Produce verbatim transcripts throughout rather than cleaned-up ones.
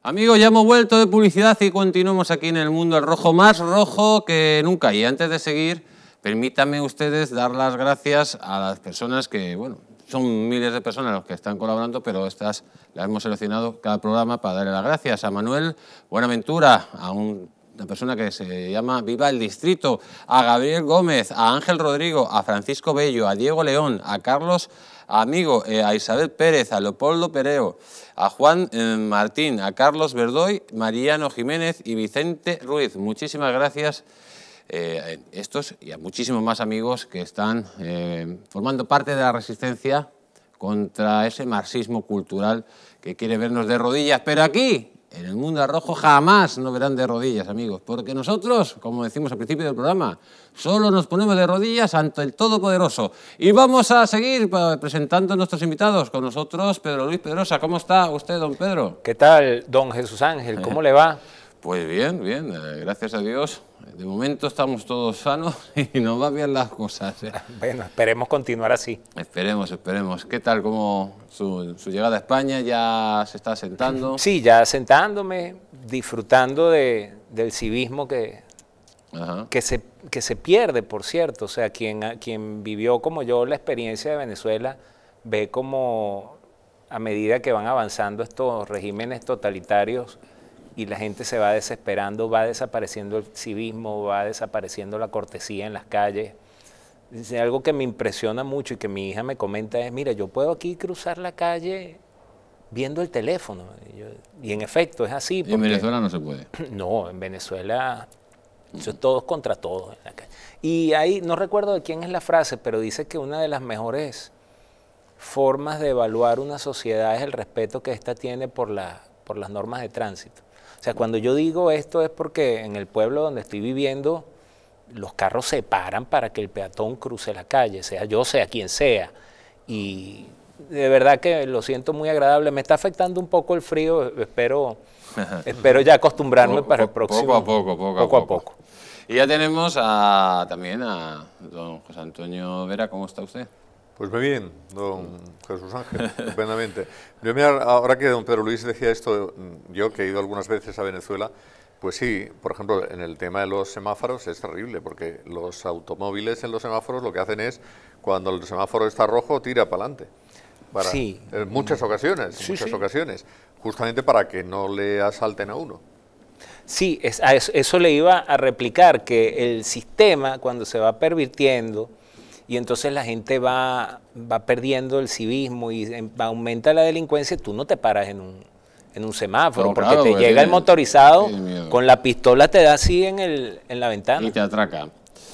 Amigos, ya hemos vuelto de publicidad y continuamos aquí en el mundo del rojo, más rojo que nunca. Y antes de seguir, permítanme ustedes dar las gracias a las personas que, bueno, son miles de personas los que están colaborando, pero estas las hemos seleccionado cada programa para darle las gracias. A Manuel Buenaventura, a un, una persona que se llama Viva el Distrito, a Gabriel Gómez, a Ángel Rodrigo, a Francisco Bello, a Diego León, a Carlos Amigo, eh, a Isabel Pérez, a Leopoldo Pereo, a Juan eh, Martín, a Carlos Verdoy, Mariano Jiménez y Vicente Ruiz. Muchísimas gracias eh, a estos y a muchísimos más amigos que están eh, formando parte de la resistencia contra ese marxismo cultural que quiere vernos de rodillas. Pero aquí, en el mundo rojo, jamás nos verán de rodillas, amigos, porque nosotros, como decimos al principio del programa, solo nos ponemos de rodillas ante el Todopoderoso. Y vamos a seguir presentando a nuestros invitados. Con nosotros, Pedro Luis Pedrosa. ¿Cómo está usted, don Pedro? ¿Qué tal, don Jesús Ángel? ¿Cómo le va? Pues bien, bien, gracias a Dios. De momento estamos todos sanos y nos van bien las cosas, ¿eh? Bueno, esperemos continuar así. Esperemos, esperemos. ¿Qué tal como su, su llegada a España? ¿Ya se está sentando? Sí, ya sentándome, disfrutando de, del civismo que, que, se, que se pierde, por cierto. O sea, quien, quien vivió como yo la experiencia de Venezuela ve como a medida que van avanzando estos regímenes totalitarios y la gente se va desesperando, va desapareciendo el civismo, va desapareciendo la cortesía en las calles. Dice, algo que me impresiona mucho y que mi hija me comenta es, mira, yo puedo aquí cruzar la calle viendo el teléfono. Y, yo, y en efecto es así. Porque, ¿y en Venezuela no se puede? No, en Venezuela eso es todos contra todos en la calle. Y ahí, no recuerdo de quién es la frase, pero dice que una de las mejores formas de evaluar una sociedad es el respeto que ésta tiene por, la, por las normas de tránsito. O sea, cuando yo digo esto es porque en el pueblo donde estoy viviendo, los carros se paran para que el peatón cruce la calle, sea yo, sea quien sea. Y de verdad que lo siento muy agradable. Me está afectando un poco el frío, espero, espero ya acostumbrarme poco, para el próximo. Poco a poco, poco, poco a poco. poco. Y ya tenemos a, también a don José Antonio Vera. ¿Cómo está usted? Pues muy bien, don Jesús Ángel, estupendamente. Yo, mira, ahora que don Pedro Luis decía esto, yo que he ido algunas veces a Venezuela, pues sí, por ejemplo, en el tema de los semáforos es terrible, porque los automóviles en los semáforos lo que hacen es, cuando el semáforo está rojo, tira para adelante. Para, sí. En muchas ocasiones, sí, muchas sí. ocasiones, justamente para que no le asalten a uno. Sí, es, a eso, eso le iba a replicar, que el sistema, cuando se va pervirtiendo, y entonces la gente va, va perdiendo el civismo y aumenta la delincuencia, tú no te paras en un, en un semáforo, no, porque claro, te porque llega tiene, el motorizado, con la pistola te da así en, el, en la ventana. Y te atraca.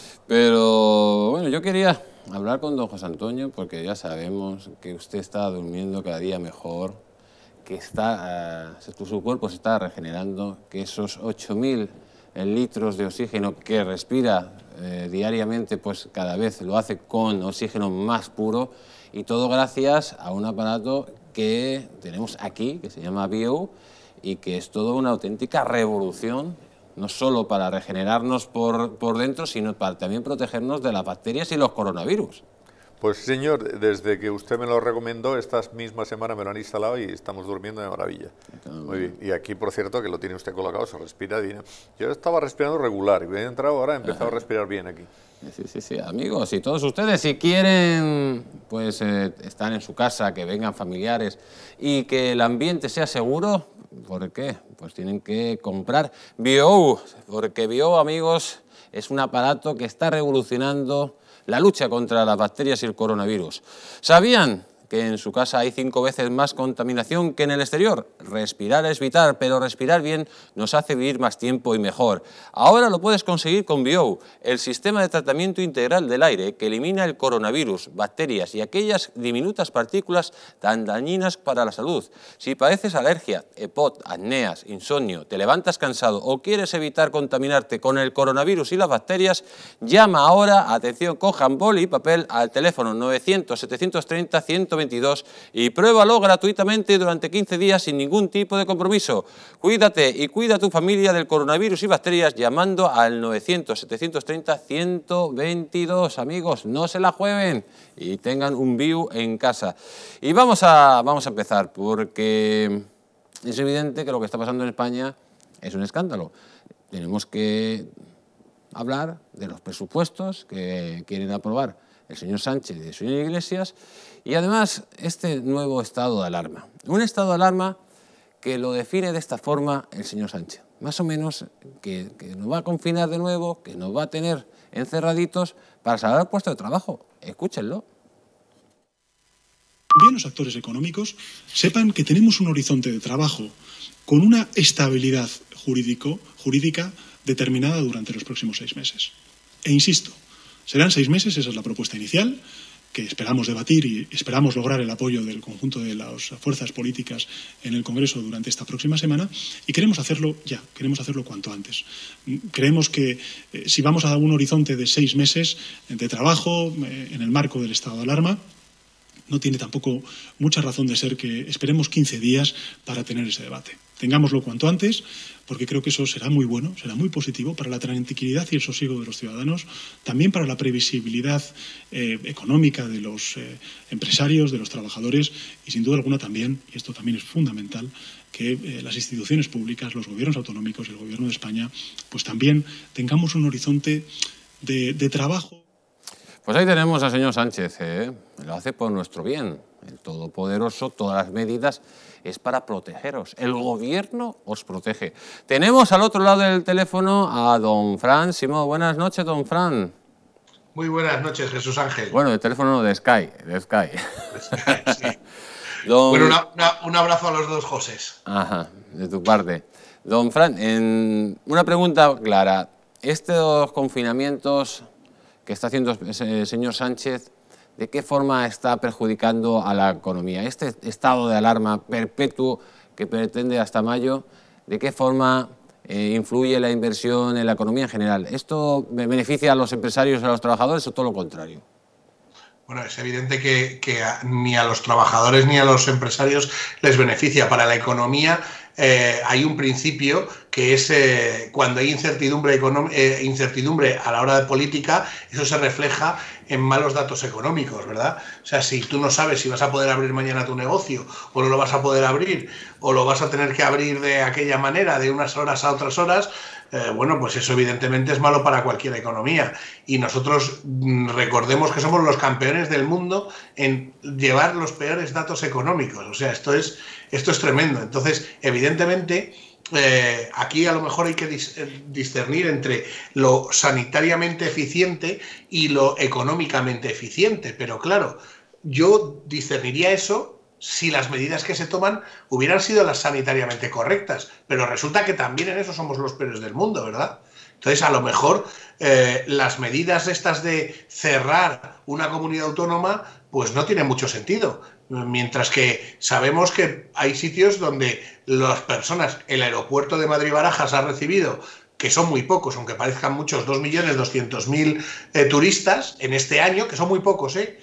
Pero bueno, yo quería hablar con don José Antonio, porque ya sabemos que usted está durmiendo cada día mejor, que está, uh, su cuerpo se está regenerando, que esos ocho mil litros de oxígeno que respira eh, diariamente, pues cada vez lo hace con oxígeno más puro, y todo gracias a un aparato que tenemos aquí, que se llama Bio, y que es toda una auténtica revolución, no solo para regenerarnos por, por dentro, sino para también protegernos de las bacterias y los coronavirus. Pues señor, desde que usted me lo recomendó, esta misma semana me lo han instalado y estamos durmiendo de maravilla. Muy bien. Y aquí, por cierto, que lo tiene usted colocado, se respira bien. Yo estaba respirando regular y he entrado ahora, he empezado Ajá. a respirar bien aquí. Sí, sí, sí, amigos, y todos ustedes, si quieren, pues eh, están en su casa, que vengan familiares y que el ambiente sea seguro, ¿por qué? Pues tienen que comprar Bio, porque Bio, amigos, es un aparato que está revolucionando la lucha contra las bacterias y el coronavirus. ¿Sabían que en su casa hay cinco veces más contaminación que en el exterior? Respirar es vital, pero respirar bien nos hace vivir más tiempo y mejor. Ahora lo puedes conseguir con Bio, el sistema de tratamiento integral del aire que elimina el coronavirus, bacterias y aquellas diminutas partículas tan dañinas para la salud. Si padeces alergia, EPOC, apneas, insomnio, te levantas cansado o quieres evitar contaminarte con el coronavirus y las bacterias, llama ahora, atención, cojan boli y papel al teléfono novecientos, setecientos treinta, ciento veintidós y pruébalo gratuitamente durante quince días sin ningún tipo de compromiso. Cuídate y cuida a tu familia del coronavirus y bacterias llamando al novecientos, setecientos treinta, ciento veintidós. Amigos, no se la jueguen y tengan un Bio en casa. Y vamos a, vamos a empezar porque es evidente que lo que está pasando en España es un escándalo. Tenemos que hablar de los presupuestos que quieren aprobar el señor Sánchez y el señor Iglesias, y además este nuevo estado de alarma. Un estado de alarma que lo define de esta forma el señor Sánchez. Más o menos que, que nos va a confinar de nuevo, que nos va a tener encerraditos para salvar puestos de trabajo. Escúchenlo. Bien, los actores económicos sepan que tenemos un horizonte de trabajo con una estabilidad jurídico, jurídica determinada durante los próximos seis meses. E insisto, serán seis meses, esa es la propuesta inicial, que esperamos debatir y esperamos lograr el apoyo del conjunto de las fuerzas políticas en el Congreso durante esta próxima semana, y queremos hacerlo ya, queremos hacerlo cuanto antes. Creemos que eh, si vamos a un horizonte de seis meses de trabajo eh, en el marco del estado de alarma, no tiene tampoco mucha razón de ser que esperemos quince días para tener ese debate. Tengámoslo cuanto antes, porque creo que eso será muy bueno, será muy positivo para la tranquilidad y el sosiego de los ciudadanos, también para la previsibilidad eh, económica de los eh, empresarios, de los trabajadores, y sin duda alguna también, y esto también es fundamental, que eh, las instituciones públicas, los gobiernos autonómicos, el Gobierno de España, pues también tengamos un horizonte de, de trabajo. Pues ahí tenemos al señor Sánchez, ¿eh? Lo hace por nuestro bien. El Todopoderoso, todas las medidas es para protegeros. El gobierno os protege. Tenemos al otro lado del teléfono a don Fran Simó. Buenas noches, don Fran. Muy buenas noches, Jesús Ángel. Bueno, el teléfono de Sky, de Sky. De Sky, sí. Don... Bueno, una, una, un abrazo a los dos Josés. Ajá, de tu parte. Don Fran, en una pregunta clara. Estos confinamientos que está haciendo el señor Sánchez, ¿de qué forma está perjudicando a la economía? Este estado de alarma perpetuo que pretende hasta mayo, ¿de qué forma eh, influye la inversión en la economía en general? ¿Esto beneficia a los empresarios y a los trabajadores o todo lo contrario? Bueno, es evidente que, que a, ni a los trabajadores ni a los empresarios les beneficia. Para la economía eh, hay un principio que es eh, cuando hay incertidumbre, eh, incertidumbre a la hora de política, eso se refleja en malos datos económicos, ¿verdad? O sea, si tú no sabes si vas a poder abrir mañana tu negocio o no lo vas a poder abrir o lo vas a tener que abrir de aquella manera, de unas horas a otras horas, eh, bueno, pues eso evidentemente es malo para cualquier economía. Y nosotros mmm, recordemos que somos los campeones del mundo en llevar los peores datos económicos. O sea, esto es, esto es tremendo. Entonces, evidentemente... Eh, aquí a lo mejor hay que dis discernir entre lo sanitariamente eficiente y lo económicamente eficiente, pero claro, yo discerniría eso si las medidas que se toman hubieran sido las sanitariamente correctas, pero resulta que también en eso somos los peores del mundo, ¿verdad? Entonces, a lo mejor eh, las medidas estas de cerrar una comunidad autónoma pues no tienen mucho sentido. Mientras que sabemos que hay sitios donde las personas, el aeropuerto de Madrid-Barajas ha recibido, que son muy pocos, aunque parezcan muchos, dos millones doscientos mil eh, turistas en este año, que son muy pocos, ¿eh?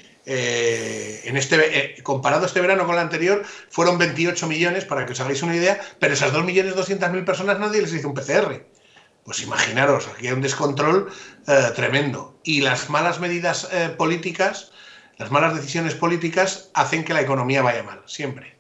Eh, en este, eh, comparado este verano con el anterior, fueron veintiocho millones, para que os hagáis una idea, pero esas dos millones doscientas mil personas nadie les hizo un P C R. Pues imaginaros, aquí hay un descontrol eh, tremendo. Y las malas medidas eh, políticas... Las malas decisiones políticas hacen que la economía vaya mal, siempre.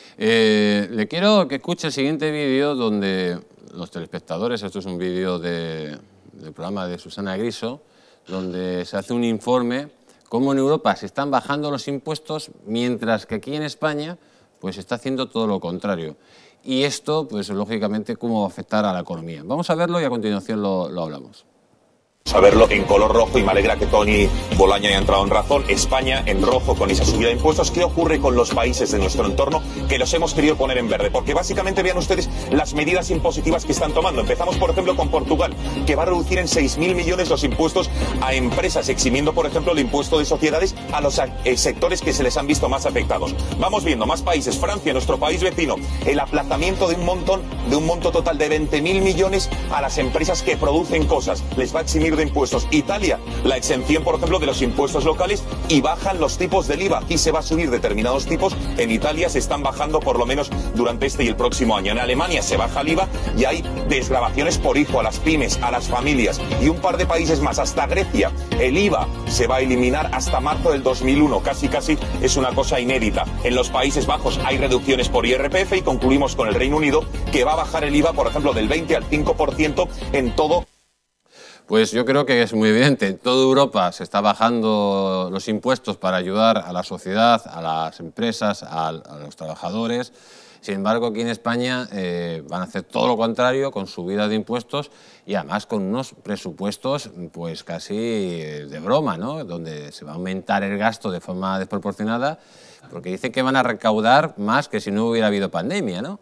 Eh, le quiero que escuche el siguiente vídeo donde los telespectadores, esto es un vídeo de, del programa de Susana Griso, donde se hace un informe cómo en Europa se están bajando los impuestos, mientras que aquí en España pues se está haciendo todo lo contrario. Y esto, pues lógicamente, cómo va a afectar a la economía. Vamos a verlo y a continuación lo, lo hablamos. A verlo en color rojo y me alegra que Tony Bolaño haya entrado en razón. España en rojo con esa subida de impuestos. ¿Qué ocurre con los países de nuestro entorno que los hemos querido poner en verde? Porque básicamente vean ustedes las medidas impositivas que están tomando. Empezamos, por ejemplo, con Portugal, que va a reducir en seis mil millones los impuestos a empresas, eximiendo, por ejemplo, el impuesto de sociedades a los eh, sectores que se les han visto más afectados. Vamos viendo más países. Francia, nuestro país vecino, el aplazamiento de un montón, de un monto total de veinte mil millones a las empresas que producen cosas. Les va a eximir de impuestos. Italia, la exención, por ejemplo, de los impuestos locales y bajan los tipos del I V A. Aquí se va a subir determinados tipos. En Italia se están bajando por lo menos durante este y el próximo año. En Alemania se baja el I V A y hay desgravaciones por hijo a las pymes, a las familias y un par de países más. Hasta Grecia, el I V A se va a eliminar hasta marzo del dos mil uno. Casi, casi es una cosa inédita. En los Países Bajos hay reducciones por I R P F y concluimos con el Reino Unido, que va a bajar el I V A, por ejemplo, del veinte al cinco por ciento en todo. Pues yo creo que es muy evidente. En toda Europa se está bajando los impuestos para ayudar a la sociedad, a las empresas, a, a los trabajadores. Sin embargo, aquí en España eh, van a hacer todo lo contrario, con subidas de impuestos y además con unos presupuestos pues casi de broma, ¿no? Donde se va a aumentar el gasto de forma desproporcionada, porque dicen que van a recaudar más que si no hubiera habido pandemia, ¿no?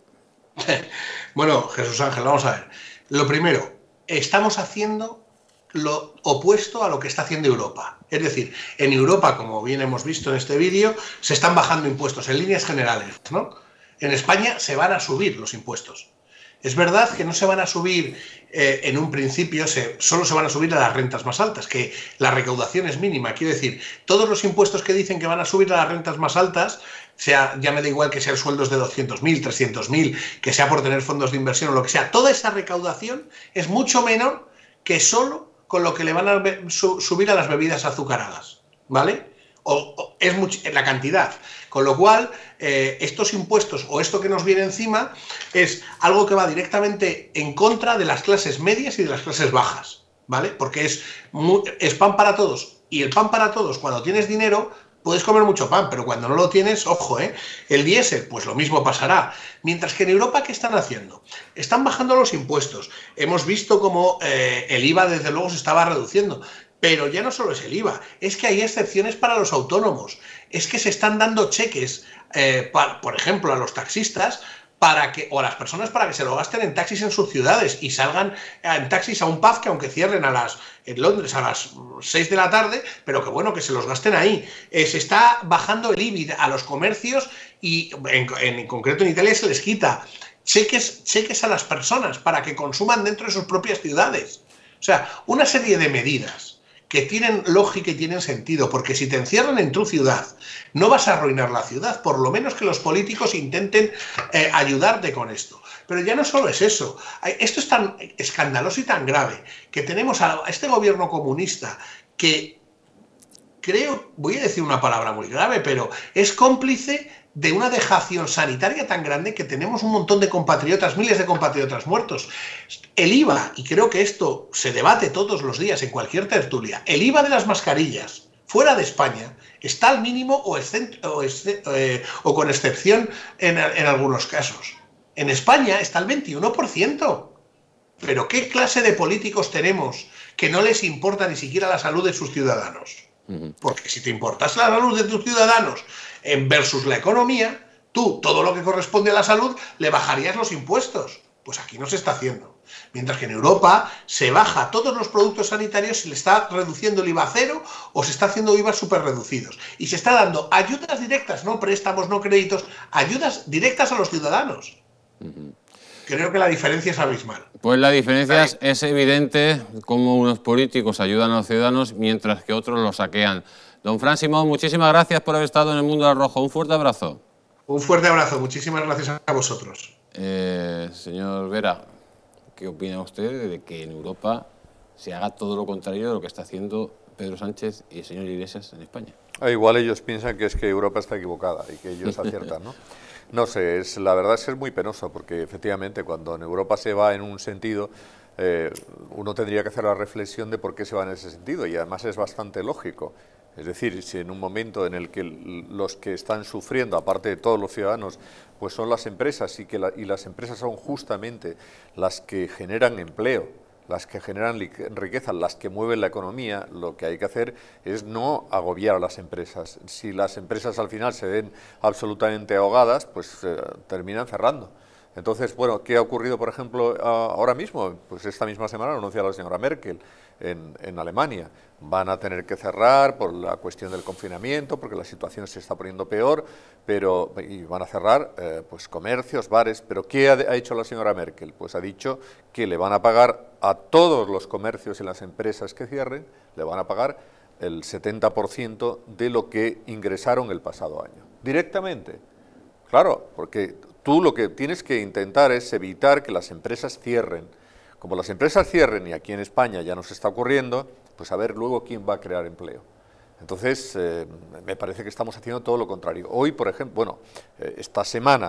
Bueno, Jesús Ángel, vamos a ver. Lo primero, estamos haciendo lo opuesto a lo que está haciendo Europa. Es decir, en Europa, como bien hemos visto en este vídeo, se están bajando impuestos en líneas generales, ¿no? En España se van a subir los impuestos. Es verdad que no se van a subir eh, en un principio, se, solo se van a subir a las rentas más altas, que la recaudación es mínima. Quiero decir, todos los impuestos que dicen que van a subir a las rentas más altas, sea, ya me da igual que sean sueldos de doscientos mil, trescientos mil, que sea por tener fondos de inversión o lo que sea, toda esa recaudación es mucho menor que solo con lo que le van a su, subir a las bebidas azucaradas, ¿vale? O, o es much, la cantidad. Con lo cual, eh, estos impuestos o esto que nos viene encima es algo que va directamente en contra de las clases medias y de las clases bajas, ¿vale? Porque es, muy, es pan para todos. Y el pan para todos, cuando tienes dinero, puedes comer mucho pan, pero cuando no lo tienes, ojo, ¿eh? El diésel, pues lo mismo pasará. Mientras que en Europa, ¿qué están haciendo? Están bajando los impuestos. Hemos visto cómo eh, el I V A, desde luego, se estaba reduciendo. Pero ya no solo es el I V A, es que hay excepciones para los autónomos. Es que se están dando cheques, eh, para, por ejemplo, a los taxistas, para que, o a las personas para que se lo gasten en taxis en sus ciudades y salgan en taxis a un pub que aunque cierren a las, en Londres a las seis de la tarde, pero que bueno, que se los gasten ahí. Eh, se está bajando el I B I a los comercios y en, en, en concreto en Italia se les quita cheques, cheques a las personas para que consuman dentro de sus propias ciudades. O sea, una serie de medidas que tienen lógica y tienen sentido, porque si te encierran en tu ciudad, no vas a arruinar la ciudad, por lo menos que los políticos intenten eh, ayudarte con esto. Pero ya no solo es eso, esto es tan escandaloso y tan grave, que tenemos a este gobierno comunista que, creo, voy a decir una palabra muy grave, pero es cómplice de una dejación sanitaria tan grande que tenemos un montón de compatriotas, miles de compatriotas muertos. El I V A, y creo que esto se debate todos los días en cualquier tertulia, el I V A de las mascarillas fuera de España está al mínimo o, o, eh, o con excepción en, en algunos casos. En España está al veintiuno por ciento. ¿Pero qué clase de políticos tenemos que no les importa ni siquiera la salud de sus ciudadanos? Porque si te importas la salud de tus ciudadanos versus la economía, tú, todo lo que corresponde a la salud, le bajarías los impuestos. Pues aquí no se está haciendo. Mientras que en Europa se baja todos los productos sanitarios, se le está reduciendo el I V A a cero o se está haciendo I V A súper reducidos. Y se está dando ayudas directas, no préstamos, no créditos, ayudas directas a los ciudadanos. Uh-huh. Creo que la diferencia es abismal. Pues la diferencia es, es evidente, cómo unos políticos ayudan a los ciudadanos mientras que otros los saquean. Don Fran Simón, muchísimas gracias por haber estado en el Mundo del Rojo. Un fuerte abrazo. Un fuerte abrazo. Muchísimas gracias a vosotros. Eh, señor Vera, ¿qué opina usted de que en Europa se haga todo lo contrario de lo que está haciendo Pedro Sánchez y el señor Iglesias en España? Ah, igual ellos piensan que es que Europa está equivocada y que ellos aciertan, ¿no? No sé, es, la verdad es que es muy penoso porque efectivamente cuando en Europa se va en un sentido, eh, uno tendría que hacer la reflexión de por qué se va en ese sentido y además es bastante lógico. Es decir, si en un momento en el que los que están sufriendo, aparte de todos los ciudadanos, pues son las empresas y, que la, y las empresas son justamente las que generan empleo, las que generan riqueza, las que mueven la economía, lo que hay que hacer es no agobiar a las empresas. Si las empresas al final se ven absolutamente ahogadas, pues eh, terminan cerrando. Entonces, bueno, ¿qué ha ocurrido, por ejemplo, ahora mismo? Pues esta misma semana lo anuncia la señora Merkel en, en Alemania. Van a tener que cerrar por la cuestión del confinamiento, porque la situación se está poniendo peor, pero y van a cerrar eh, pues comercios, bares. Pero ¿qué ha, ha hecho la señora Merkel? Pues ha dicho que le van a pagar a todos los comercios y las empresas que cierren, le van a pagar el setenta por ciento de lo que ingresaron el pasado año. Directamente. Claro, porque tú lo que tienes que intentar es evitar que las empresas cierren. Como las empresas cierren, y aquí en España ya nos está ocurriendo, pues a ver luego quién va a crear empleo. Entonces, eh, me parece que estamos haciendo todo lo contrario. Hoy, por ejemplo, bueno, eh, esta semana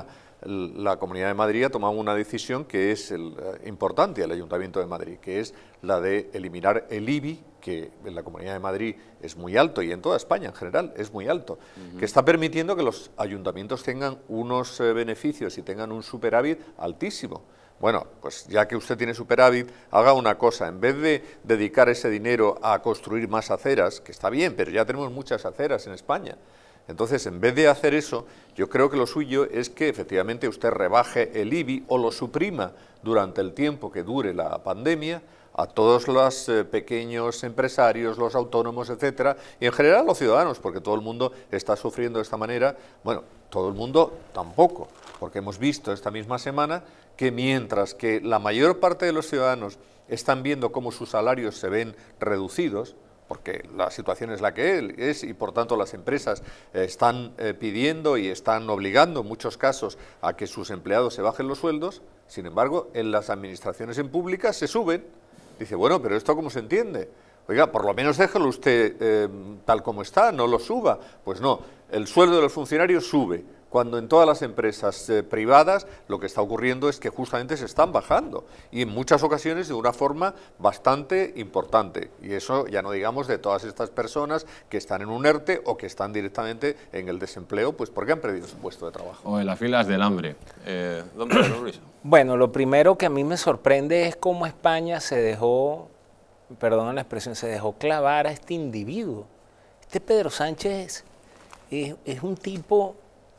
la Comunidad de Madrid ha tomado una decisión que es el, eh, importante al Ayuntamiento de Madrid, que es la de eliminar el I B I, que en la Comunidad de Madrid es muy alto y en toda España en general es muy alto, uh-huh. que está permitiendo que los ayuntamientos tengan unos eh, beneficios y tengan un superávit altísimo. Bueno, pues ya que usted tiene superávit, haga una cosa, en vez de dedicar ese dinero a construir más aceras, que está bien, pero ya tenemos muchas aceras en España. Entonces, en vez de hacer eso, yo creo que lo suyo es que efectivamente usted rebaje el I B I o lo suprima durante el tiempo que dure la pandemia a todos los eh, pequeños empresarios, los autónomos, etcétera, y en general los ciudadanos, porque todo el mundo está sufriendo de esta manera. Bueno, todo el mundo tampoco, porque hemos visto esta misma semana que mientras que la mayor parte de los ciudadanos están viendo cómo sus salarios se ven reducidos, porque la situación es la que es y por tanto las empresas eh, están eh, pidiendo y están obligando en muchos casos a que sus empleados se bajen los sueldos, sin embargo en las administraciones en públicas se suben. Dice, bueno, pero ¿esto cómo se entiende? Oiga, por lo menos déjelo usted eh, tal como está, no lo suba. Pues no, el sueldo de los funcionarios sube, cuando en todas las empresas eh, privadas lo que está ocurriendo es que justamente se están bajando, y en muchas ocasiones de una forma bastante importante. Y eso ya no digamos de todas estas personas que están en un ERTE o que están directamente en el desempleo, pues porque han perdido su puesto de trabajo. O en las filas del hambre. Eh, don Pedro Luis. Bueno, lo primero que a mí me sorprende es cómo España se dejó, perdón la expresión, se dejó clavar a este individuo. Este Pedro Sánchez es, es un tipo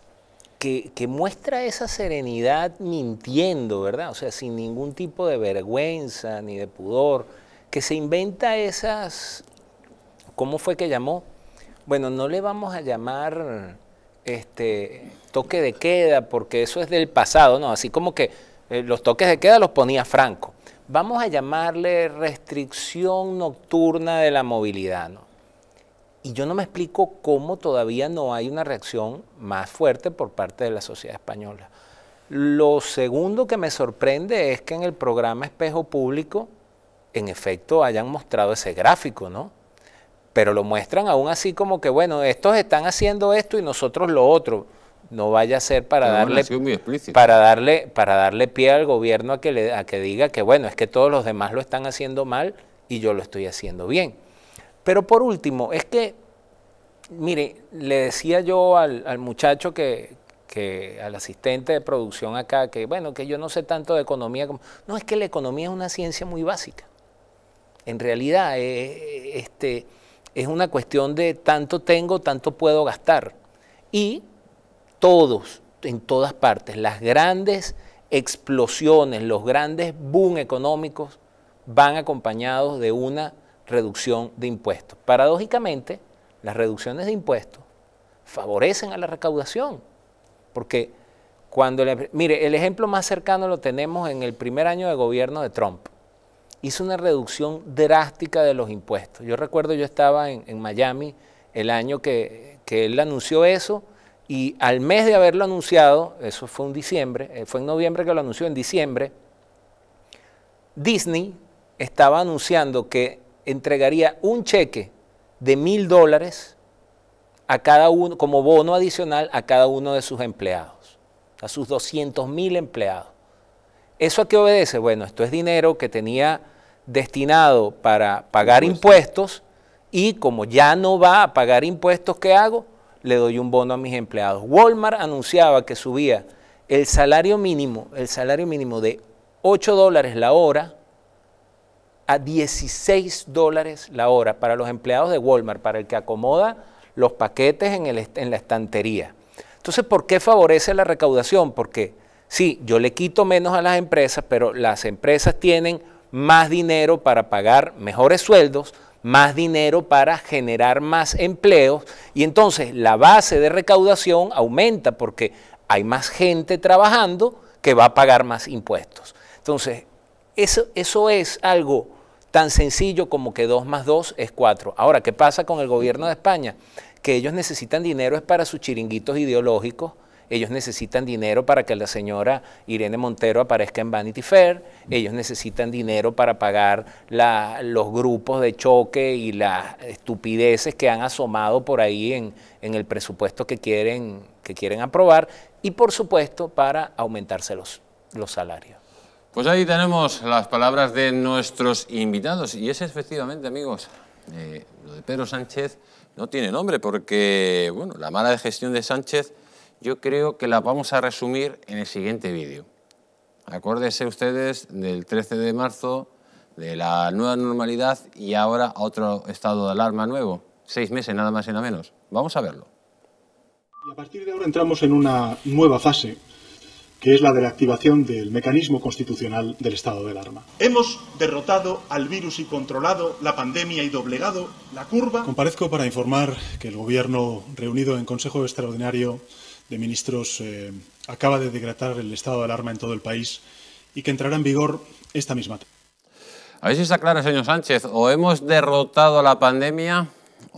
que, que muestra esa serenidad mintiendo, ¿verdad? O sea, sin ningún tipo de vergüenza ni de pudor, que se inventa esas, ¿cómo fue que llamó? Bueno, no le vamos a llamar este toque de queda porque eso es del pasado, ¿no? Así como que eh, los toques de queda los ponía Franco. Vamos a llamarle restricción nocturna de la movilidad, ¿no? Y yo no me explico cómo todavía no hay una reacción más fuerte por parte de la sociedad española. Lo segundo que me sorprende es que en el programa Espejo Público, en efecto, hayan mostrado ese gráfico, ¿no? Pero lo muestran aún así como que, bueno, estos están haciendo esto y nosotros lo otro. No vaya a ser para darle, para darle, para darle pie al gobierno a que, le, a que diga que, bueno, es que todos los demás lo están haciendo mal y yo lo estoy haciendo bien. Pero por último, es que, mire, le decía yo al, al muchacho que, que, al asistente de producción acá, que bueno, que yo no sé tanto de economía como... No, es que la economía es una ciencia muy básica. En realidad, eh, este, es una cuestión de tanto tengo, tanto puedo gastar. Y todos, en todas partes, las grandes explosiones, los grandes boom económicos van acompañados de una reducción de impuestos. Paradójicamente, las reducciones de impuestos favorecen a la recaudación, porque cuando, le, mire, el ejemplo más cercano lo tenemos en el primer año de gobierno de Trump. Hizo una reducción drástica de los impuestos. Yo recuerdo, yo estaba en, en Miami el año que, que él anunció eso, y al mes de haberlo anunciado, eso fue en diciembre, fue en noviembre que lo anunció, en diciembre, Disney estaba anunciando que entregaría un cheque de mil dólares a cada uno, como bono adicional a cada uno de sus empleados, a sus doscientos mil empleados. ¿Eso a qué obedece? Bueno, esto es dinero que tenía destinado para pagar impuestos y como ya no va a pagar impuestos, ¿qué hago? Le doy un bono a mis empleados. Walmart anunciaba que subía el salario mínimo, el salario mínimo de ocho dólares la hora a dieciséis dólares la hora para los empleados de Walmart, para el que acomoda los paquetes en, el, en la estantería. Entonces, ¿por qué favorece la recaudación? Porque sí, yo le quito menos a las empresas, pero las empresas tienen más dinero para pagar mejores sueldos, más dinero para generar más empleos, y entonces la base de recaudación aumenta porque hay más gente trabajando que va a pagar más impuestos. Entonces, eso, eso es algo tan sencillo como que dos más dos es cuatro. Ahora, ¿qué pasa con el gobierno de España? Que ellos necesitan dinero es para sus chiringuitos ideológicos, ellos necesitan dinero para que la señora Irene Montero aparezca en Vanity Fair, ellos necesitan dinero para pagar la, los grupos de choque y las estupideces que han asomado por ahí en, en el presupuesto que quieren, que quieren aprobar, y por supuesto para aumentarse los, los salarios. Pues ahí tenemos las palabras de nuestros invitados, y es efectivamente, amigos, eh, lo de Pedro Sánchez no tiene nombre, porque bueno, la mala gestión de Sánchez yo creo que la vamos a resumir en el siguiente vídeo. Acuérdense ustedes del trece de marzo, de la nueva normalidad y ahora otro estado de alarma nuevo. Seis meses, nada más y nada menos. Vamos a verlo. Y a partir de ahora entramos en una nueva fase, que es la de la activación del mecanismo constitucional del estado de alarma. Hemos derrotado al virus y controlado la pandemia y doblegado la curva. Comparezco para informar que el Gobierno, reunido en Consejo Extraordinario de Ministros, eh, acaba de decretar el estado de alarma en todo el país y que entrará en vigor esta misma tarde. A ver si está claro, señor Sánchez, o hemos derrotado a la pandemia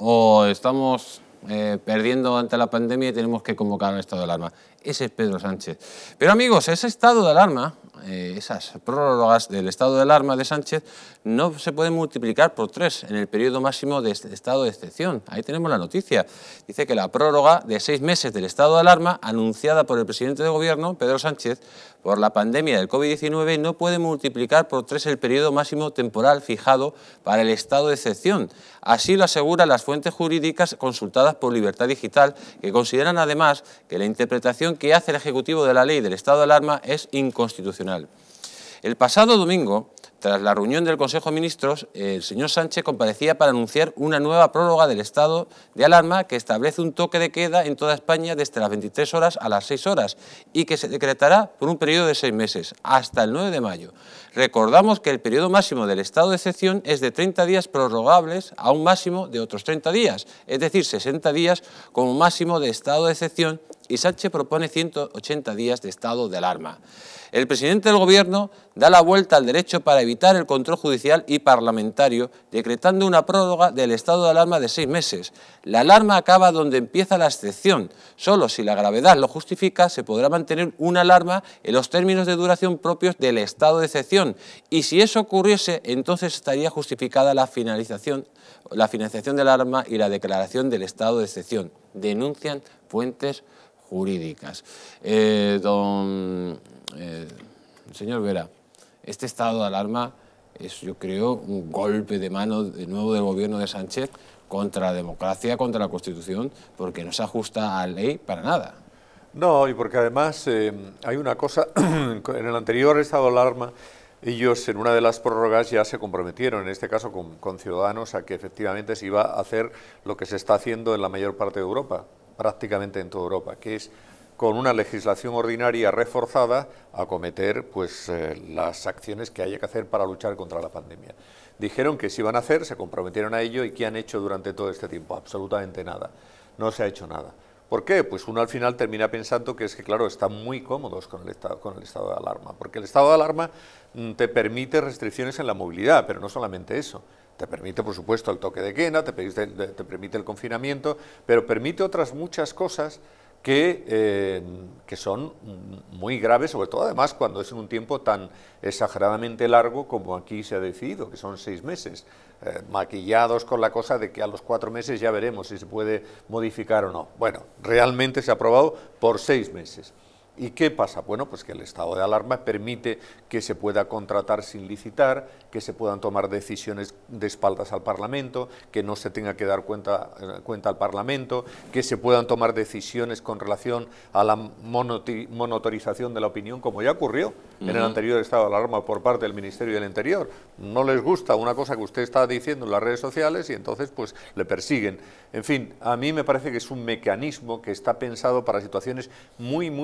o estamos eh, perdiendo ante la pandemia y tenemos que convocar el estado de alarma. Ese es Pedro Sánchez. Pero amigos, ese estado de alarma, eh, esas prórrogas del estado de alarma de Sánchez, no se pueden multiplicar por tres en el periodo máximo de este estado de excepción. Ahí tenemos la noticia. Dice que la prórroga de seis meses del estado de alarma, anunciada por el presidente de gobierno, Pedro Sánchez, por la pandemia del COVID diecinueve, no puede multiplicar por tres el periodo máximo temporal fijado para el estado de excepción. Así lo aseguran las fuentes jurídicas consultadas por Libertad Digital, que consideran además que la interpretación que hace el Ejecutivo de la ley del estado de alarma es inconstitucional. El pasado domingo, tras la reunión del Consejo de Ministros, el señor Sánchez comparecía para anunciar una nueva prórroga del estado de alarma que establece un toque de queda en toda España desde las veintitrés horas a las seis horas y que se decretará por un periodo de seis meses, hasta el nueve de mayo. Recordamos que el periodo máximo del estado de excepción es de treinta días prorrogables a un máximo de otros treinta días, es decir, sesenta días como máximo de estado de excepción, y Sánchez propone ciento ochenta días de estado de alarma. El presidente del Gobierno da la vuelta al derecho para evitar el control judicial y parlamentario, decretando una prórroga del estado de alarma de seis meses. La alarma acaba donde empieza la excepción. Solo si la gravedad lo justifica se podrá mantener una alarma en los términos de duración propios del estado de excepción. Y si eso ocurriese, entonces estaría justificada la finalización, la financiación de la alarma y la declaración del estado de excepción. Denuncian fuentes jurídicas. Eh, don... Eh, señor Vera, este estado de alarma es, yo creo, un golpe de mano de nuevo del gobierno de Sánchez contra la democracia, contra la Constitución, porque no se ajusta a la ley para nada. No, y porque además eh, hay una cosa, en el anterior estado de alarma, ellos en una de las prórrogas ya se comprometieron, en este caso con, con Ciudadanos, a que efectivamente se iba a hacer lo que se está haciendo en la mayor parte de Europa, prácticamente en toda Europa, que es con una legislación ordinaria reforzada, acometer pues, eh, las acciones que haya que hacer para luchar contra la pandemia. Dijeron que se iban a hacer, se comprometieron a ello, y ¿qué han hecho durante todo este tiempo? Absolutamente nada. No se ha hecho nada. ¿Por qué? Pues uno al final termina pensando que es que, claro, están muy cómodos con el estado, con el estado de alarma, porque el estado de alarma mm, te permite restricciones en la movilidad, pero no solamente eso. Te permite, por supuesto, el toque de queda, te permite, te permite el confinamiento, pero permite otras muchas cosas que, eh, que son muy graves, sobre todo además cuando es en un tiempo tan exageradamente largo como aquí se ha decidido, que son seis meses, eh, maquillados con la cosa de que a los cuatro meses ya veremos si se puede modificar o no. Bueno, realmente se ha aprobado por seis meses. ¿Y qué pasa? Bueno, pues que el estado de alarma permite que se pueda contratar sin licitar, que se puedan tomar decisiones de espaldas al Parlamento, que no se tenga que dar cuenta, eh, cuenta al Parlamento, que se puedan tomar decisiones con relación a la monitorización de la opinión, como ya ocurrió uh-huh. en el anterior estado de alarma por parte del Ministerio del Interior. No les gusta una cosa que usted está diciendo en las redes sociales y entonces pues le persiguen. En fin, a mí me parece que es un mecanismo que está pensado para situaciones muy, muy, muy específicas,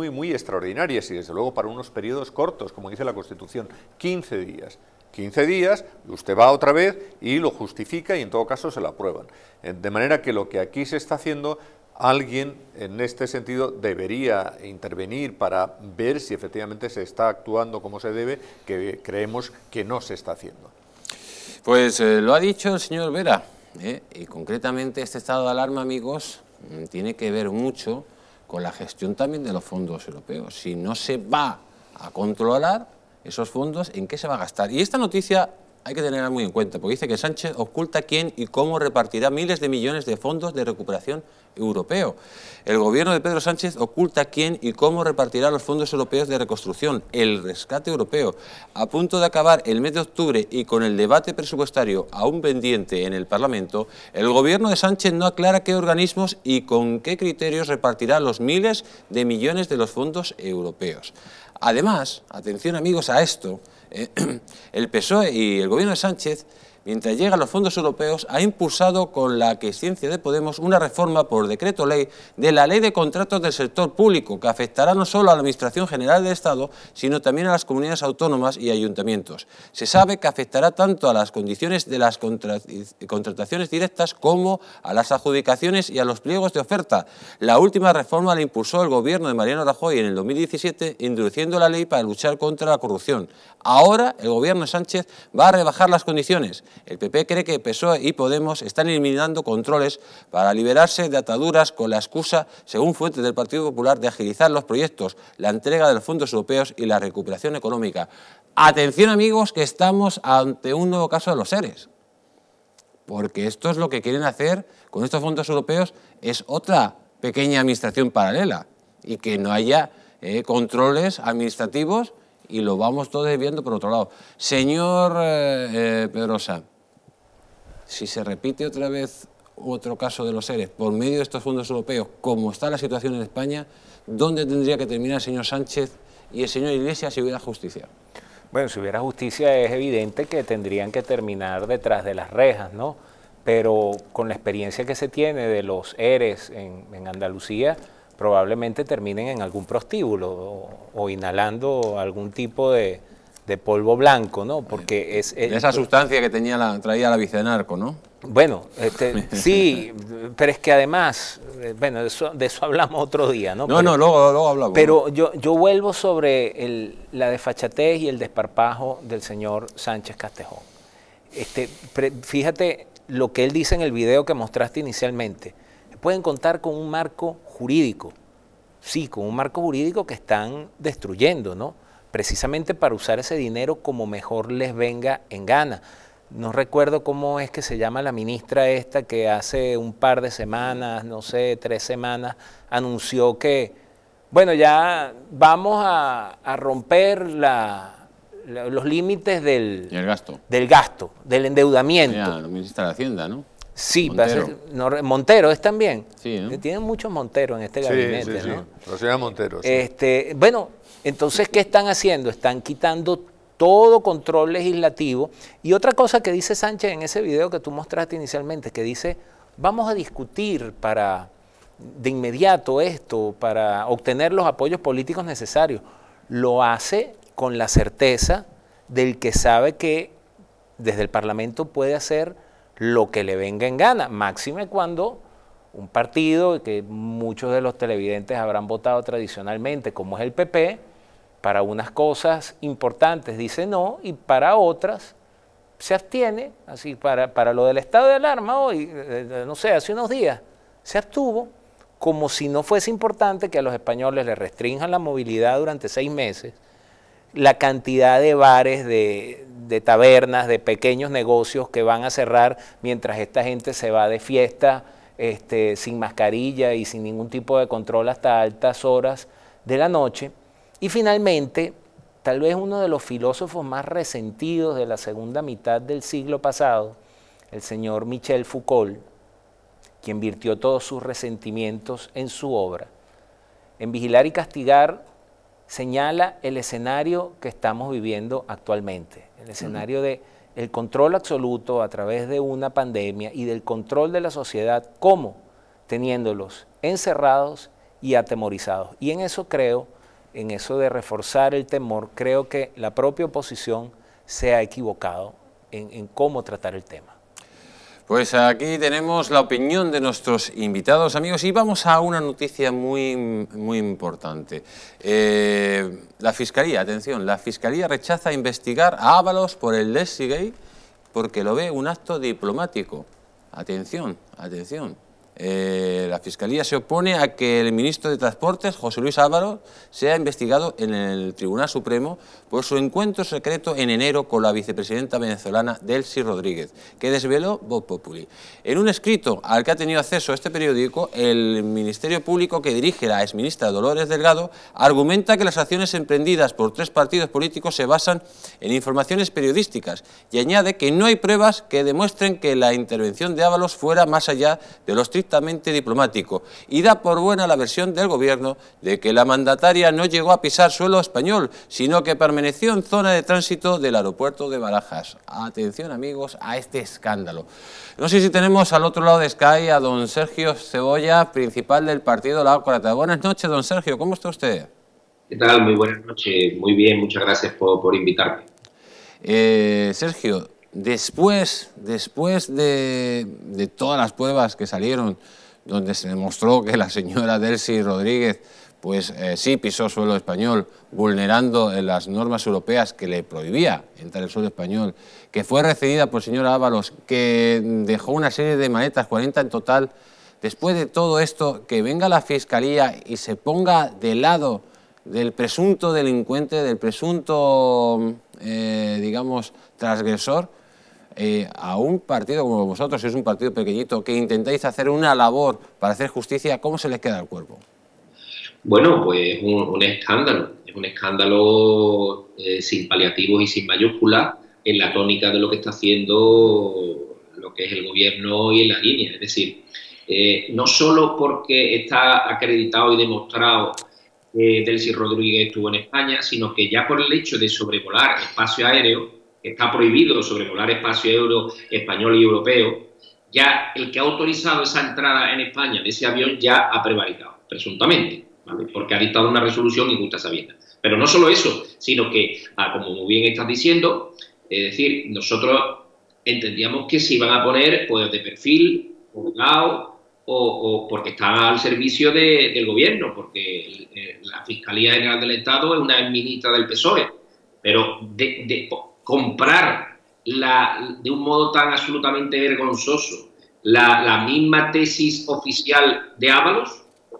extraordinarias y desde luego para unos periodos cortos, como dice la Constitución, quince días. quince días, usted va otra vez y lo justifica y en todo caso se lo aprueban. De manera que lo que aquí se está haciendo, alguien en este sentido debería intervenir para ver si efectivamente se está actuando como se debe, que creemos que no se está haciendo. Pues eh, lo ha dicho el señor Vera, ¿eh? Y concretamente este estado de alarma, amigos, tiene que ver mucho con la gestión también de los fondos europeos. Si no se va a controlar esos fondos, ¿en qué se va a gastar? Y esta noticia hay que tenerla muy en cuenta, porque dice que Sánchez oculta quién y cómo repartirá miles de millones de fondos de recuperación europeo. El gobierno de Pedro Sánchez oculta quién y cómo repartirá los fondos europeos de reconstrucción, el rescate europeo. A punto de acabar el mes de octubre y con el debate presupuestario aún pendiente en el Parlamento, el gobierno de Sánchez no aclara qué organismos y con qué criterios repartirá los miles de millones de los fondos europeos. Además, atención amigos a esto, eh, el P S O E y el gobierno de Sánchez, mientras llegan los fondos europeos, ha impulsado con la aquiescencia de Podemos una reforma por decreto ley de la ley de contratos del sector público, que afectará no solo a la Administración General del Estado, sino también a las comunidades autónomas y ayuntamientos. Se sabe que afectará tanto a las condiciones de las contra contrataciones directas como a las adjudicaciones y a los pliegos de oferta. La última reforma la impulsó el gobierno de Mariano Rajoy en el dos mil diecisiete, introduciendo la ley para luchar contra la corrupción. Ahora el gobierno de Sánchez va a rebajar las condiciones. El P P cree que P S O E y Podemos están eliminando controles para liberarse de ataduras con la excusa, según fuentes del Partido Popular, de agilizar los proyectos, la entrega de los fondos europeos y la recuperación económica. Atención amigos, que estamos ante un nuevo caso de los ERES, porque esto es lo que quieren hacer con estos fondos europeos, es otra pequeña administración paralela y que no haya eh, controles administrativos y lo vamos todos viendo por otro lado. Señor eh, eh, Pedrosa, si se repite otra vez otro caso de los ERES por medio de estos fondos europeos, como está la situación en España, ¿dónde tendría que terminar el señor Sánchez y el señor Iglesias si hubiera justicia? Bueno, si hubiera justicia es evidente que tendrían que terminar detrás de las rejas, ¿no? Pero con la experiencia que se tiene de los ERES en, en Andalucía, probablemente terminen en algún prostíbulo o, o inhalando algún tipo de, de polvo blanco, ¿no? Porque es... es esa sustancia que tenía la, traía la vicenarco, ¿no? Bueno, este, sí, pero es que además, bueno, de eso, de eso hablamos otro día, ¿no? No, pero, no, luego, luego hablamos. Pero yo, yo vuelvo sobre el, la desfachatez y el desparpajo del señor Sánchez Castejón. Este, pre, fíjate lo que él dice en el video que mostraste inicialmente. Pueden contar con un marco jurídico, sí, con un marco jurídico que están destruyendo, ¿no? Precisamente para usar ese dinero como mejor les venga en gana. No recuerdo cómo es que se llama la ministra esta que hace un par de semanas, no sé, tres semanas, anunció que, bueno, ya vamos a, a romper la, la, los límites del, el gasto. del gasto, del endeudamiento. Ya, la ministra de Hacienda, ¿no? Sí, Montero. Ser, no, Montero es también. Sí, ¿no? Tienen muchos Monteros en este gabinete, sí, sí, ¿no? Sí, la señora Montero. Sí. Este, bueno, entonces, ¿qué están haciendo? Están quitando todo control legislativo. Y otra cosa que dice Sánchez en ese video que tú mostraste inicialmente, que dice, vamos a discutir para de inmediato esto, para obtener los apoyos políticos necesarios. Lo hace con la certeza del que sabe que desde el Parlamento puede hacer lo que le venga en gana, máxime cuando un partido que muchos de los televidentes habrán votado tradicionalmente, como es el P P, para unas cosas importantes dice no y para otras se abstiene. Así para, para lo del estado de alarma hoy, eh, no sé, hace unos días, se abstuvo como si no fuese importante que a los españoles les restrinjan la movilidad durante seis meses, la cantidad de bares, de, de tabernas, de pequeños negocios que van a cerrar mientras esta gente se va de fiesta este, sin mascarilla y sin ningún tipo de control hasta altas horas de la noche. Y finalmente, tal vez uno de los filósofos más resentidos de la segunda mitad del siglo pasado, el señor Michel Foucault, quien virtió todos sus resentimientos en su obra. En Vigilar y Castigar señala el escenario que estamos viviendo actualmente, el escenario de el control absoluto a través de una pandemia y del control de la sociedad, como teniéndolos encerrados y atemorizados. Y en eso creo en eso de reforzar el temor, creo que la propia oposición se ha equivocado en, en cómo tratar el tema. Pues aquí tenemos la opinión de nuestros invitados, amigos, y vamos a una noticia muy, muy importante. Eh, la Fiscalía, atención, la Fiscalía rechaza investigar a Ábalos por el Lesigate porque lo ve un acto diplomático. Atención, atención. Eh, la Fiscalía se opone a que el ministro de Transportes, José Luis Ábalos, sea investigado en el Tribunal Supremo por su encuentro secreto en enero con la vicepresidenta venezolana Delcy Rodríguez, que desveló Voz Populi. En un escrito al que ha tenido acceso este periódico, el Ministerio Público que dirige la exministra Dolores Delgado argumenta que las acciones emprendidas por tres partidos políticos se basan en informaciones periodísticas y añade que no hay pruebas que demuestren que la intervención de Ábalos fuera más allá de los estrictamente diplomático, y da por buena la versión del gobierno de que la mandataria no llegó a pisar suelo español, sino que permaneció en zona de tránsito del aeropuerto de Barajas. Atención, amigos, a este escándalo. No sé si tenemos al otro lado de Sky a don Sergio Cebolla, principal del partido La Ócrata. Buenas noches, don Sergio, ¿cómo está usted? ¿Qué tal? Muy buenas noches, muy bien, muchas gracias por, por invitarme. Eh, Sergio, Después, después de, de todas las pruebas que salieron, donde se demostró que la señora Delcy Rodríguez, pues eh, sí pisó suelo español, vulnerando las normas europeas que le prohibía entrar en el suelo español, que fue recibida por el señor Ábalos, que dejó una serie de maletas, cuarenta en total. Después de todo esto, que venga la Fiscalía y se ponga de lado del presunto delincuente, del presunto, eh, digamos, transgresor, Eh, a un partido como vosotros, es un partido pequeñito, que intentáis hacer una labor para hacer justicia, ¿cómo se les queda el cuerpo? Bueno, pues un, un escándalo, es un escándalo eh, sin paliativos y sin mayúsculas en la tónica de lo que está haciendo lo que es el gobierno y en la línea. Es decir, eh, no solo porque está acreditado y demostrado que Delcy Rodríguez estuvo en España, sino que ya por el hecho de sobrevolar espacio aéreo, está prohibido sobrevolar espacio aéreo español y europeo, ya el que ha autorizado esa entrada en España de ese avión ya ha prevaricado, presuntamente, ¿vale? Porque ha dictado una resolución injusta sabienda. Pero no solo eso, sino que, ah, como muy bien estás diciendo, es decir, nosotros entendíamos que se iban a poner pues, de perfil, juzgado, o, o porque está al servicio de, del gobierno, porque el, el, la Fiscalía General del Estado es una ministra del P S O E, pero de... de comprar la, de un modo tan absolutamente vergonzoso la, la misma tesis oficial de Ábalos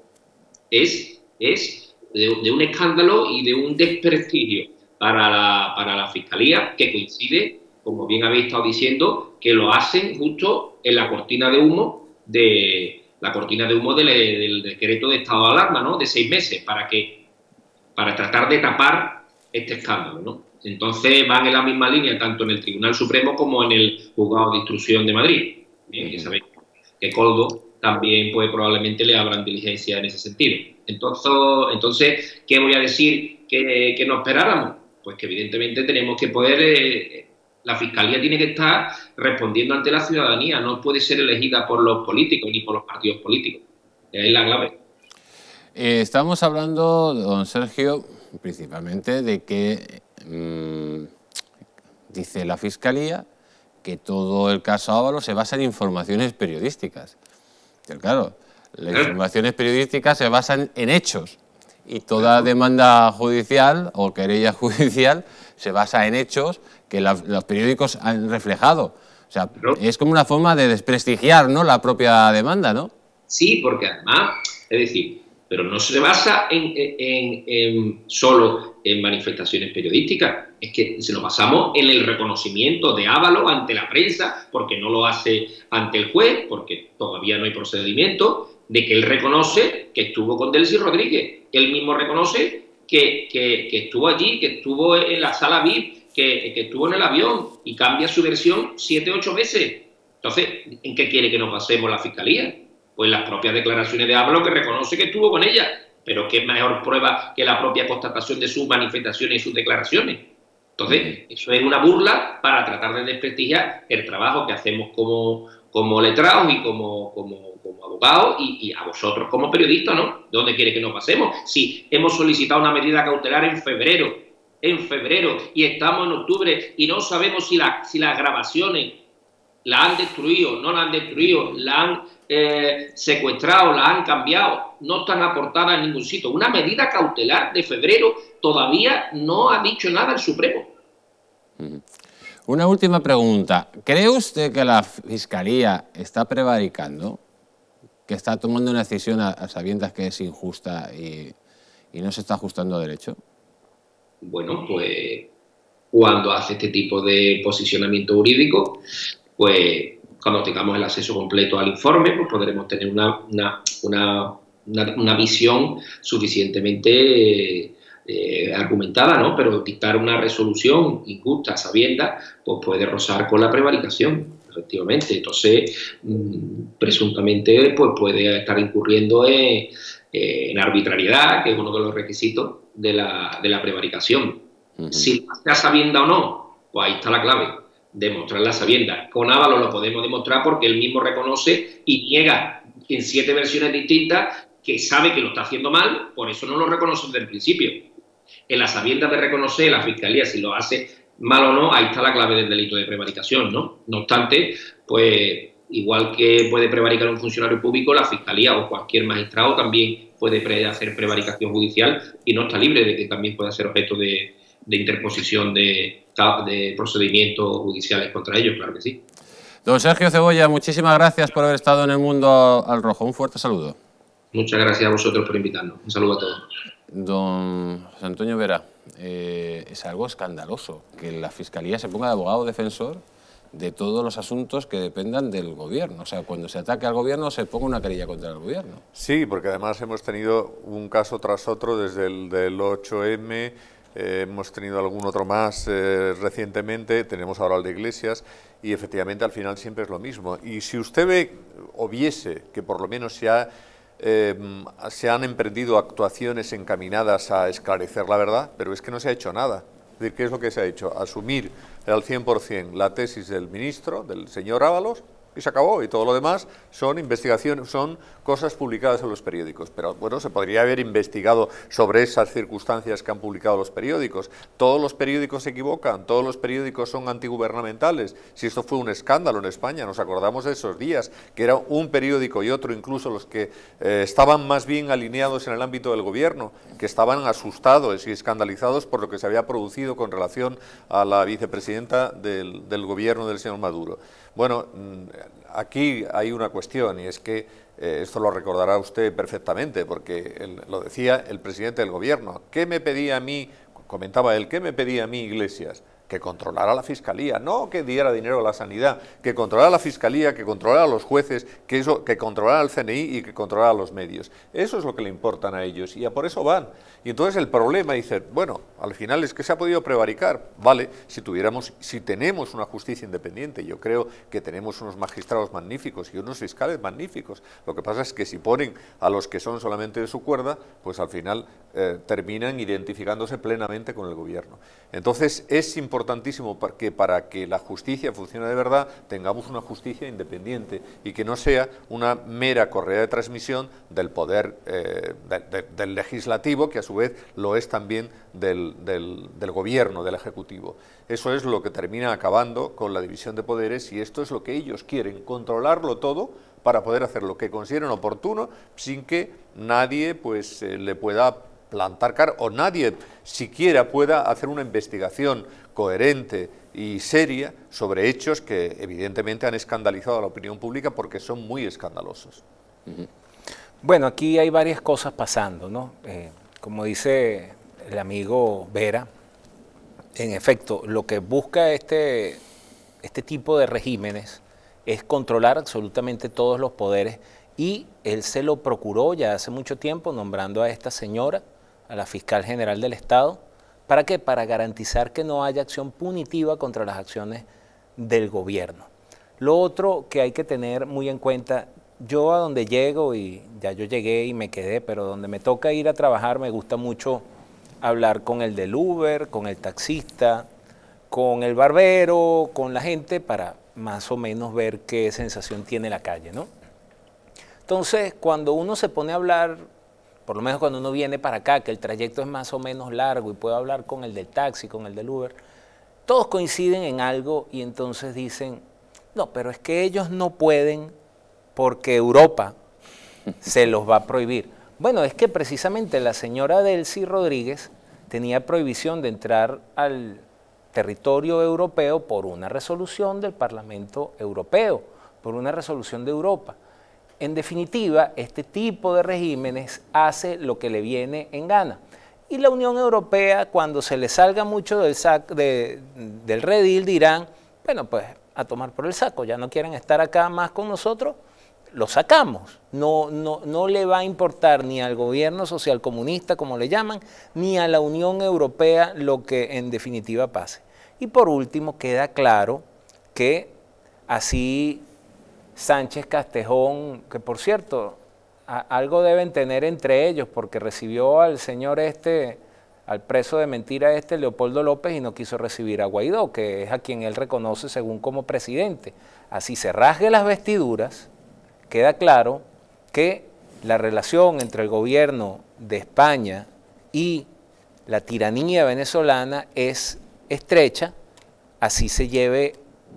es, es de, de un escándalo y de un desprestigio para la, para la Fiscalía, que coincide, como bien habéis estado diciendo, que lo hacen justo en la cortina de humo de la cortina de humo del, del decreto de estado de alarma, ¿no? De seis meses, para que para tratar de tapar este escándalo, ¿no? Entonces van en la misma línea tanto en el Tribunal Supremo como en el Juzgado de Instrucción de Madrid. Bien, que sabéis que Coldo también pues, probablemente le abran diligencia en ese sentido. Entonces, entonces ¿qué voy a decir que, que nos esperáramos? Pues que evidentemente tenemos que poder... Eh, la Fiscalía tiene que estar respondiendo ante la ciudadanía, no puede ser elegida por los políticos ni por los partidos políticos. Ahí es la clave. Eh, estamos hablando, don Sergio, principalmente de que mmm, dice la Fiscalía que todo el caso Ábalos se basa en informaciones periodísticas. Pero claro, las informaciones periodísticas se basan en hechos y toda demanda judicial o querella judicial se basa en hechos que la, los periódicos han reflejado. O sea, es como una forma de desprestigiar, ¿no?, la propia demanda, ¿no? Sí, porque además, es decir, pero no se basa en, en, en solo en manifestaciones periodísticas, es que se lo basamos en el reconocimiento de Ábalos ante la prensa, porque no lo hace ante el juez, porque todavía no hay procedimiento, de que él reconoce que estuvo con Delcy Rodríguez, que él mismo reconoce que, que, que estuvo allí, que estuvo en la sala V I P, que, que estuvo en el avión, y cambia su versión siete, ocho veces. Entonces, ¿en qué quiere que nos basemos la Fiscalía? Pues las propias declaraciones de Ábalos, que reconoce que estuvo con ella, pero qué mejor prueba que la propia constatación de sus manifestaciones y sus declaraciones. Entonces, eso es una burla para tratar de desprestigiar el trabajo que hacemos como, como letrados y como, como, como abogados y, y a vosotros como periodistas, ¿no? ¿Dónde quiere que nos pasemos? Si hemos solicitado una medida cautelar en febrero, en febrero, y estamos en octubre y no sabemos si, la, si las grabaciones la han destruido, no la han destruido, la han eh, secuestrado, la han cambiado, no están aportadas en ningún sitio. Una medida cautelar de febrero todavía no ha dicho nada el Supremo. Una última pregunta. ¿Cree usted que la Fiscalía está prevaricando? ¿Que está tomando una decisión a, a sabiendas que es injusta y, y no se está ajustando a derecho? Bueno, pues cuando hace este tipo de posicionamiento jurídico, pues cuando tengamos el acceso completo al informe, pues podremos tener una, una, una, una, una visión suficientemente eh, argumentada, ¿no? Pero dictar una resolución injusta a sabiendas, pues puede rozar con la prevaricación, efectivamente. Entonces, mmm, presuntamente, pues puede estar incurriendo en, en arbitrariedad, que es uno de los requisitos de la, de la prevaricación. Uh-huh. Si sea sabienda o no, pues ahí está la clave. Demostrar la sabienda. Con Ábalos lo podemos demostrar porque él mismo reconoce y niega en siete versiones distintas que sabe que lo está haciendo mal, por eso no lo reconoce desde el principio. En la sabienda de reconocer la Fiscalía si lo hace mal o no, ahí está la clave del delito de prevaricación, ¿no? No obstante, pues igual que puede prevaricar un funcionario público, la Fiscalía o cualquier magistrado también puede pre hacer prevaricación judicial y no está libre de que también pueda ser objeto de, de interposición de de procedimientos judiciales contra ellos, claro que sí. Don Sergio Cebolla, muchísimas gracias por haber estado en El Mundo al Rojo. Un fuerte saludo. Muchas gracias a vosotros por invitarnos. Un saludo a todos. Don José Antonio Vera, eh, es algo escandaloso que la Fiscalía se ponga de abogado defensor de todos los asuntos que dependan del gobierno. O sea, cuando se ataque al gobierno se ponga una querella contra el gobierno. Sí, porque además hemos tenido un caso tras otro desde el del ocho eme, Eh, hemos tenido algún otro más eh, recientemente, tenemos ahora el de Iglesias y efectivamente al final siempre es lo mismo. Y si usted ve o viese que por lo menos se, ha, eh, se han emprendido actuaciones encaminadas a esclarecer la verdad, pero es que no se ha hecho nada. Es decir, ¿qué es lo que se ha hecho? Asumir al cien por cien la tesis del ministro, del señor Ábalos, y se acabó, y todo lo demás son investigaciones, son cosas publicadas en los periódicos. Pero bueno, se podría haber investigado sobre esas circunstancias que han publicado los periódicos. Todos los periódicos se equivocan, todos los periódicos son antigubernamentales. Si esto fue un escándalo en España, nos acordamos de esos días, que era un periódico y otro, incluso los que eh, estaban más bien alineados en el ámbito del gobierno, que estaban asustados y escandalizados por lo que se había producido con relación a la vicepresidenta del, del gobierno del señor Maduro. Bueno, aquí hay una cuestión y es que eh, esto lo recordará usted perfectamente porque él, lo decía el presidente del gobierno. ¿Qué me pedía a mí? Comentaba él, ¿qué me pedía a mí Iglesias? Que controlara la Fiscalía, no que diera dinero a la sanidad, que controlara la Fiscalía, que controlara a los jueces, que, eso, que controlara el C N I y que controlara a los medios. Eso es lo que le importan a ellos y a por eso van. Y entonces el problema, dice, bueno, al final es que se ha podido prevaricar. Vale, si tuviéramos, si tenemos una justicia independiente, yo creo que tenemos unos magistrados magníficos y unos fiscales magníficos. Lo que pasa es que si ponen a los que son solamente de su cuerda, pues al final eh, terminan identificándose plenamente con el gobierno. Entonces es importante importantísimo que para que la justicia funcione de verdad tengamos una justicia independiente y que no sea una mera correa de transmisión del poder eh, de, de, del legislativo, que a su vez lo es también del, del, del gobierno, del ejecutivo. Eso es lo que termina acabando con la división de poderes y esto es lo que ellos quieren, controlarlo todo para poder hacer lo que consideren oportuno sin que nadie pues, eh, le pueda plantar cara o nadie siquiera pueda hacer una investigación coherente y seria sobre hechos que evidentemente han escandalizado a la opinión pública porque son muy escandalosos. Bueno, aquí hay varias cosas pasando, ¿no? Eh, como dice el amigo Vera, en efecto, lo que busca este, este tipo de regímenes es controlar absolutamente todos los poderes y él se lo procuró ya hace mucho tiempo nombrando a esta señora, a la fiscal general del Estado. ¿Para qué? Para garantizar que no haya acción punitiva contra las acciones del gobierno. Lo otro que hay que tener muy en cuenta, yo a donde llego, y ya yo llegué y me quedé, pero donde me toca ir a trabajar me gusta mucho hablar con el del Uber, con el taxista, con el barbero, con la gente, para más o menos ver qué sensación tiene la calle, ¿no? Entonces, cuando uno se pone a hablar, por lo menos cuando uno viene para acá, que el trayecto es más o menos largo y puede hablar con el del taxi, con el del Uber, todos coinciden en algo y entonces dicen, no, pero es que ellos no pueden porque Europa se los va a prohibir. Bueno, es que precisamente la señora Delcy Rodríguez tenía prohibición de entrar al territorio europeo por una resolución del Parlamento Europeo, por una resolución de Europa. En definitiva, este tipo de regímenes hace lo que le viene en gana. Y la Unión Europea, cuando se le salga mucho del, sac de, del redil, dirán, bueno, pues a tomar por el saco, ya no quieren estar acá más con nosotros, lo sacamos. No, no, no le va a importar ni al gobierno socialcomunista, como le llaman, ni a la Unión Europea lo que en definitiva pase. Y por último, queda claro que así Sánchez Castejón, que por cierto, a, algo deben tener entre ellos, porque recibió al señor este, al preso de mentira este, Leopoldo López, y no quiso recibir a Guaidó, que es a quien él reconoce según como presidente. Así se rasgue las vestiduras, queda claro que la relación entre el gobierno de España y la tiranía venezolana es estrecha, así se lleve,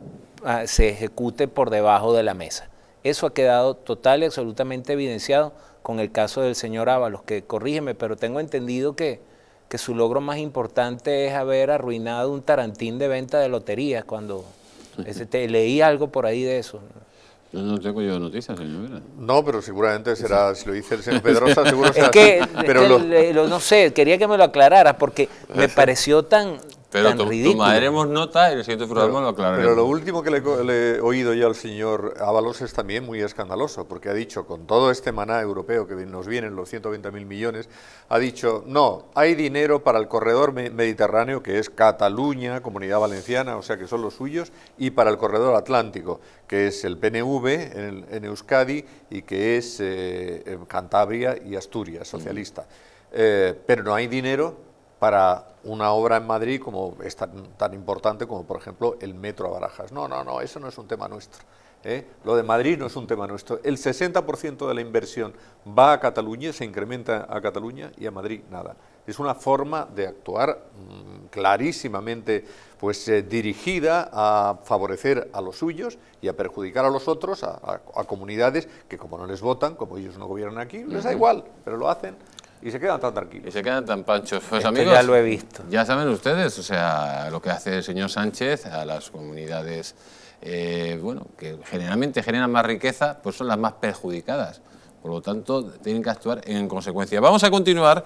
se ejecute por debajo de la mesa. Eso ha quedado total y absolutamente evidenciado con el caso del señor Ábalos, que corrígeme, pero tengo entendido que, que su logro más importante es haber arruinado un tarantín de venta de loterías, cuando ese, te, leí algo por ahí de eso. No, no tengo yo noticias, señor. No, pero seguramente será, si lo dice el señor Pedrosa, seguro será. Es que, pero es lo... que lo, no sé, quería que me lo aclararas, porque me pareció tan... Pero to, tomaremos nota y el siguiente programa lo aclararemos. Pero lo último que le, le he oído yo al señor Ábalos es también muy escandaloso, porque ha dicho, con todo este maná europeo que nos vienen, los ciento veinte mil millones, ha dicho, no, hay dinero para el corredor mediterráneo, que es Cataluña, Comunidad Valenciana, o sea que son los suyos, y para el corredor atlántico, que es el P N V en, en Euskadi y que es eh, Cantabria y Asturias, socialista. Eh, pero no hay dinero para una obra en Madrid como es tan, tan importante como, por ejemplo, el metro a Barajas. No, no, no, eso no es un tema nuestro. ¿eh? Lo de Madrid no es un tema nuestro. El sesenta por ciento de la inversión va a Cataluña, se incrementa a Cataluña, y a Madrid nada. Es una forma de actuar mmm, clarísimamente pues, eh, dirigida a favorecer a los suyos y a perjudicar a los otros, a, a, a comunidades que, como no les votan, como ellos no gobiernan aquí, les da igual, pero lo hacen. Y se quedan tan tranquilos. Y se quedan tan panchos. Pues Esto amigos, ya lo he visto. Ya saben ustedes, o sea, lo que hace el señor Sánchez a las comunidades, eh, bueno, que generalmente generan más riqueza, pues son las más perjudicadas. Por lo tanto, tienen que actuar en consecuencia. Vamos a continuar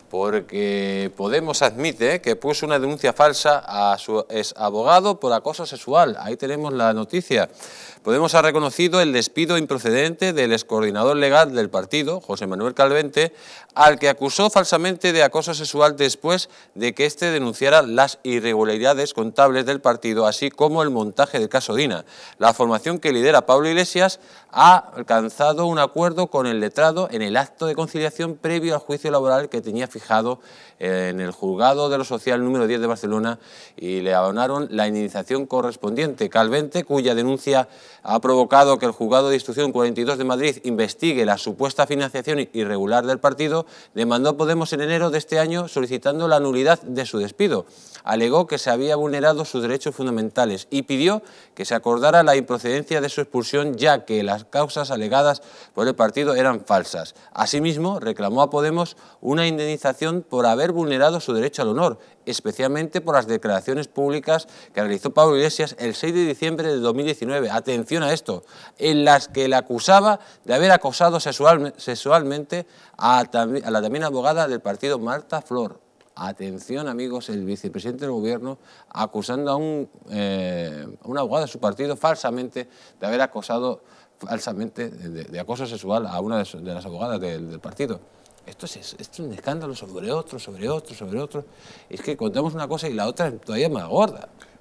porque Podemos admite que puso una denuncia falsa a su exabogado por acoso sexual. Ahí tenemos la noticia. Podemos ha reconocido el despido improcedente del excoordinador legal del partido, José Manuel Calvente, al que acusó falsamente de acoso sexual después de que éste denunciara las irregularidades contables del partido, así como el montaje del caso Dina. La formación que lidera Pablo Iglesias ha alcanzado un acuerdo con el letrado en el acto de conciliación previo al juicio laboral que tenía fijado en el juzgado de lo social número diez de Barcelona, y le abonaron la indemnización correspondiente. Calvente, cuya denuncia ha provocado que el juzgado de instrucción cuarenta y dos de Madrid investigue la supuesta financiación irregular del partido, demandó a Podemos en enero de este año solicitando la nulidad de su despido. Alegó que se había vulnerado sus derechos fundamentales y pidió que se acordara la improcedencia de su expulsión, ya que las causas alegadas por el partido eran falsas. Asimismo, reclamó a Podemos una indemnización por haber vulnerado su derecho al honor, especialmente por las declaraciones públicas que realizó Pablo Iglesias el seis de diciembre de dos mil diecinueve, atención a esto, en las que le acusaba de haber acosado sexual, sexualmente a, a la también abogada del partido, Marta Flor. Atención, amigos, el vicepresidente del gobierno acusando a un, eh, a una abogada de su partido falsamente de haber acosado falsamente de, de acoso sexual a una de, su, de las abogadas del, del partido. Esto es, esto es un escándalo sobre otro, sobre otro, sobre otro. Es que contamos una cosa y la otra es todavía más gorda.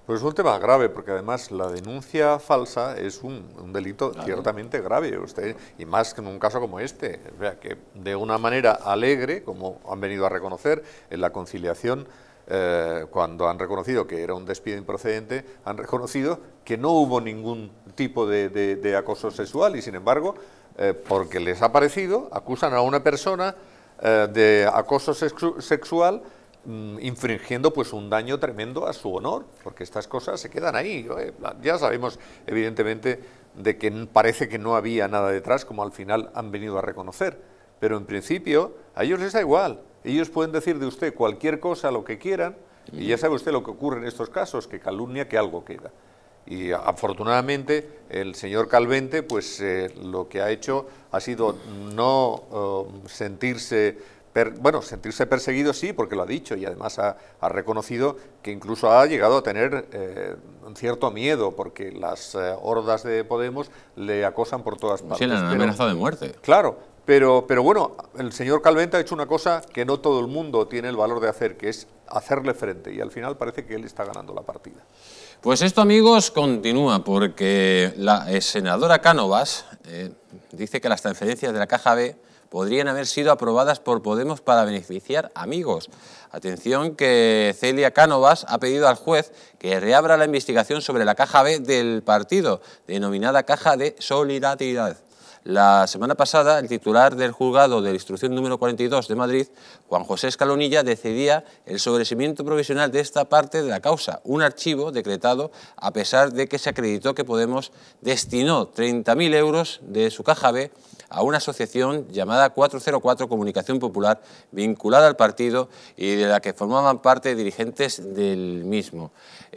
Pues es un tema grave, porque además la denuncia falsa es un, un delito claro. ciertamente grave, usted, y más que en un caso como este, o sea, que de una manera alegre, como han venido a reconocer en la conciliación, eh, cuando han reconocido que era un despido improcedente, han reconocido que no hubo ningún tipo de, de, de acoso sexual y, sin embargo, eh, porque les ha parecido, acusan a una persona eh, de acoso sexu sexual, infringiendo pues un daño tremendo a su honor, porque estas cosas se quedan ahí. Ya sabemos evidentemente de que parece que no había nada detrás, como al final han venido a reconocer, pero en principio a ellos les da igual, ellos pueden decir de usted cualquier cosa, lo que quieran, y ya sabe usted lo que ocurre en estos casos, que calumnia, que algo queda. Y afortunadamente el señor Calvente pues eh, lo que ha hecho ha sido no uh, sentirse Per, bueno, sentirse perseguido sí, porque lo ha dicho y además ha, ha reconocido que incluso ha llegado a tener eh, un cierto miedo porque las eh, hordas de Podemos le acosan por todas partes. Sí, le han amenazado de muerte. Claro, pero, pero bueno, el señor Calvente ha hecho una cosa que no todo el mundo tiene el valor de hacer, que es hacerle frente, y al final parece que él está ganando la partida. Pues esto, amigos, continúa, porque la senadora Cánovas eh, dice que las transferencias de la Caja B podrían haber sido aprobadas por Podemos para beneficiar a amigos. Atención que Celia Cánovas ha pedido al juez que reabra la investigación sobre la Caja B del partido, denominada Caja de Solidaridad. La semana pasada, el titular del juzgado de la instrucción número cuarenta y dos de Madrid, Juan José Escalonilla, decidía el sobreseimiento provisional de esta parte de la causa, un archivo decretado a pesar de que se acreditó que Podemos destinó treinta mil euros de su Caja B a una asociación llamada cuatrocientos cuatro Comunicación Popular, vinculada al partido y de la que formaban parte dirigentes del mismo.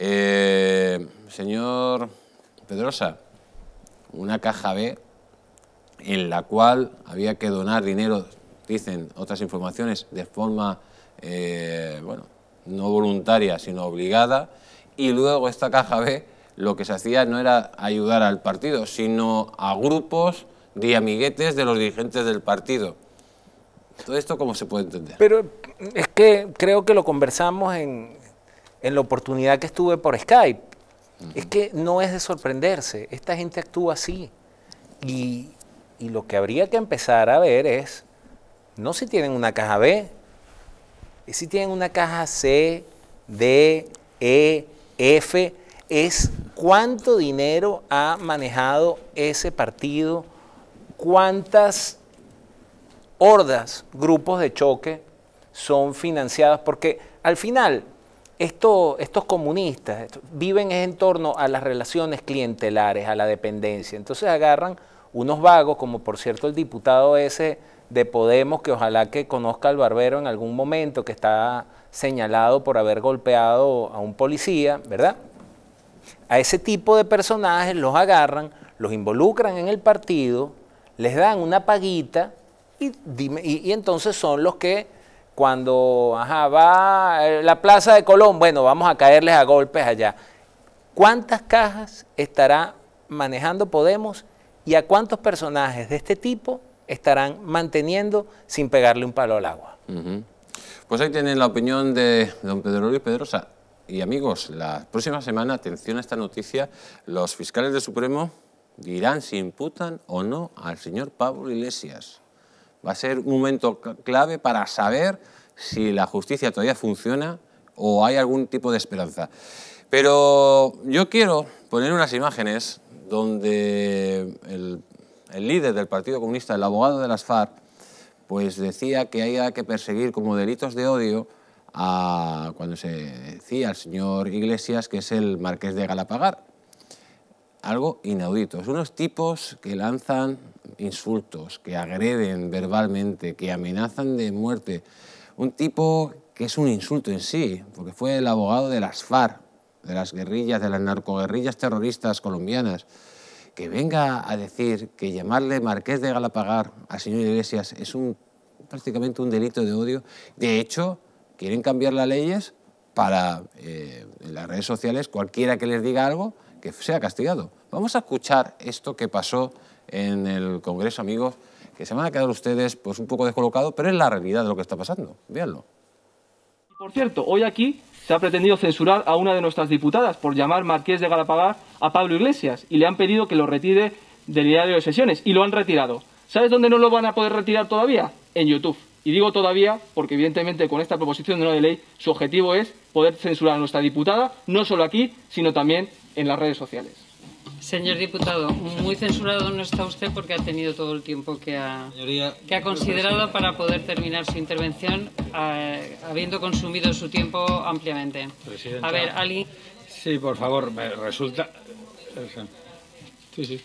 Eh, señor Pedrosa, una Caja B en la cual había que donar dinero, dicen otras informaciones, de forma eh, bueno, no voluntaria, sino obligada, y luego esta Caja B lo que se hacía no era ayudar al partido, sino a grupos de amiguetes de los dirigentes del partido. ¿Todo esto cómo se puede entender? Pero es que creo que lo conversamos en, en la oportunidad que estuve por Skype. Uh-huh. Es que no es de sorprenderse, esta gente actúa así. Y, y lo que habría que empezar a ver es, no si tienen una caja B, es si tienen una caja C, D, E, F, es cuánto dinero ha manejado ese partido, cuántas hordas, grupos de choque son financiados, porque al final esto, estos comunistas esto, viven en torno a las relaciones clientelares, a la dependencia. Entonces agarran unos vagos, como por cierto el diputado ese de Podemos, que ojalá que conozca al barbero en algún momento, que está señalado por haber golpeado a un policía, ¿verdad? A ese tipo de personajes los agarran, los involucran en el partido, les dan una paguita y, dime, y, y entonces son los que cuando ajá, va a la Plaza de Colón, bueno, vamos a caerles a golpes allá. ¿Cuántas cajas estará manejando Podemos y a cuántos personajes de este tipo estarán manteniendo sin pegarle un palo al agua? Uh-huh. Pues ahí tienen la opinión de don Pedro Luis Pedrosa. Y amigos, la próxima semana, atención a esta noticia, los fiscales del Supremo dirán si imputan o no al señor Pablo Iglesias. Va a ser un momento clave para saber si la justicia todavía funciona o hay algún tipo de esperanza. Pero yo quiero poner unas imágenes donde el, el líder del Partido Comunista, el abogado de las FARC, pues decía que haya que perseguir como delitos de odio a, cuando se decía al señor Iglesias, que es el marqués de Galapagar. Algo inaudito. Es unos tipos que lanzan insultos, que agreden verbalmente, que amenazan de muerte. Un tipo que es un insulto en sí, porque fue el abogado de las FARC, de las guerrillas, de las narcoguerrillas terroristas colombianas. Que venga a decir que llamarle marqués de Galapagar al señor Iglesias es un, prácticamente un delito de odio. De hecho, quieren cambiar las leyes para, eh, en las redes sociales, cualquiera que les diga algo, que sea castigado. Vamos a escuchar esto que pasó en el Congreso, amigos, que se van a quedar ustedes pues un poco descolocados, pero es la realidad de lo que está pasando. Véanlo. Por cierto, hoy aquí se ha pretendido censurar a una de nuestras diputadas por llamar marqués de Galapagar a Pablo Iglesias y le han pedido que lo retire del diario de sesiones y lo han retirado. ¿Sabes dónde no lo van a poder retirar todavía? En YouTube. Y digo todavía porque evidentemente con esta proposición de no de ley su objetivo es poder censurar a nuestra diputada, no solo aquí, sino también en las redes sociales. Señor diputado, muy censurado no está usted porque ha tenido todo el tiempo que ha, que ha considerado para poder terminar su intervención, eh, habiendo consumido su tiempo ampliamente. Presidenta. A ver, Ali. Sí, por favor, me resulta... Sí, sí.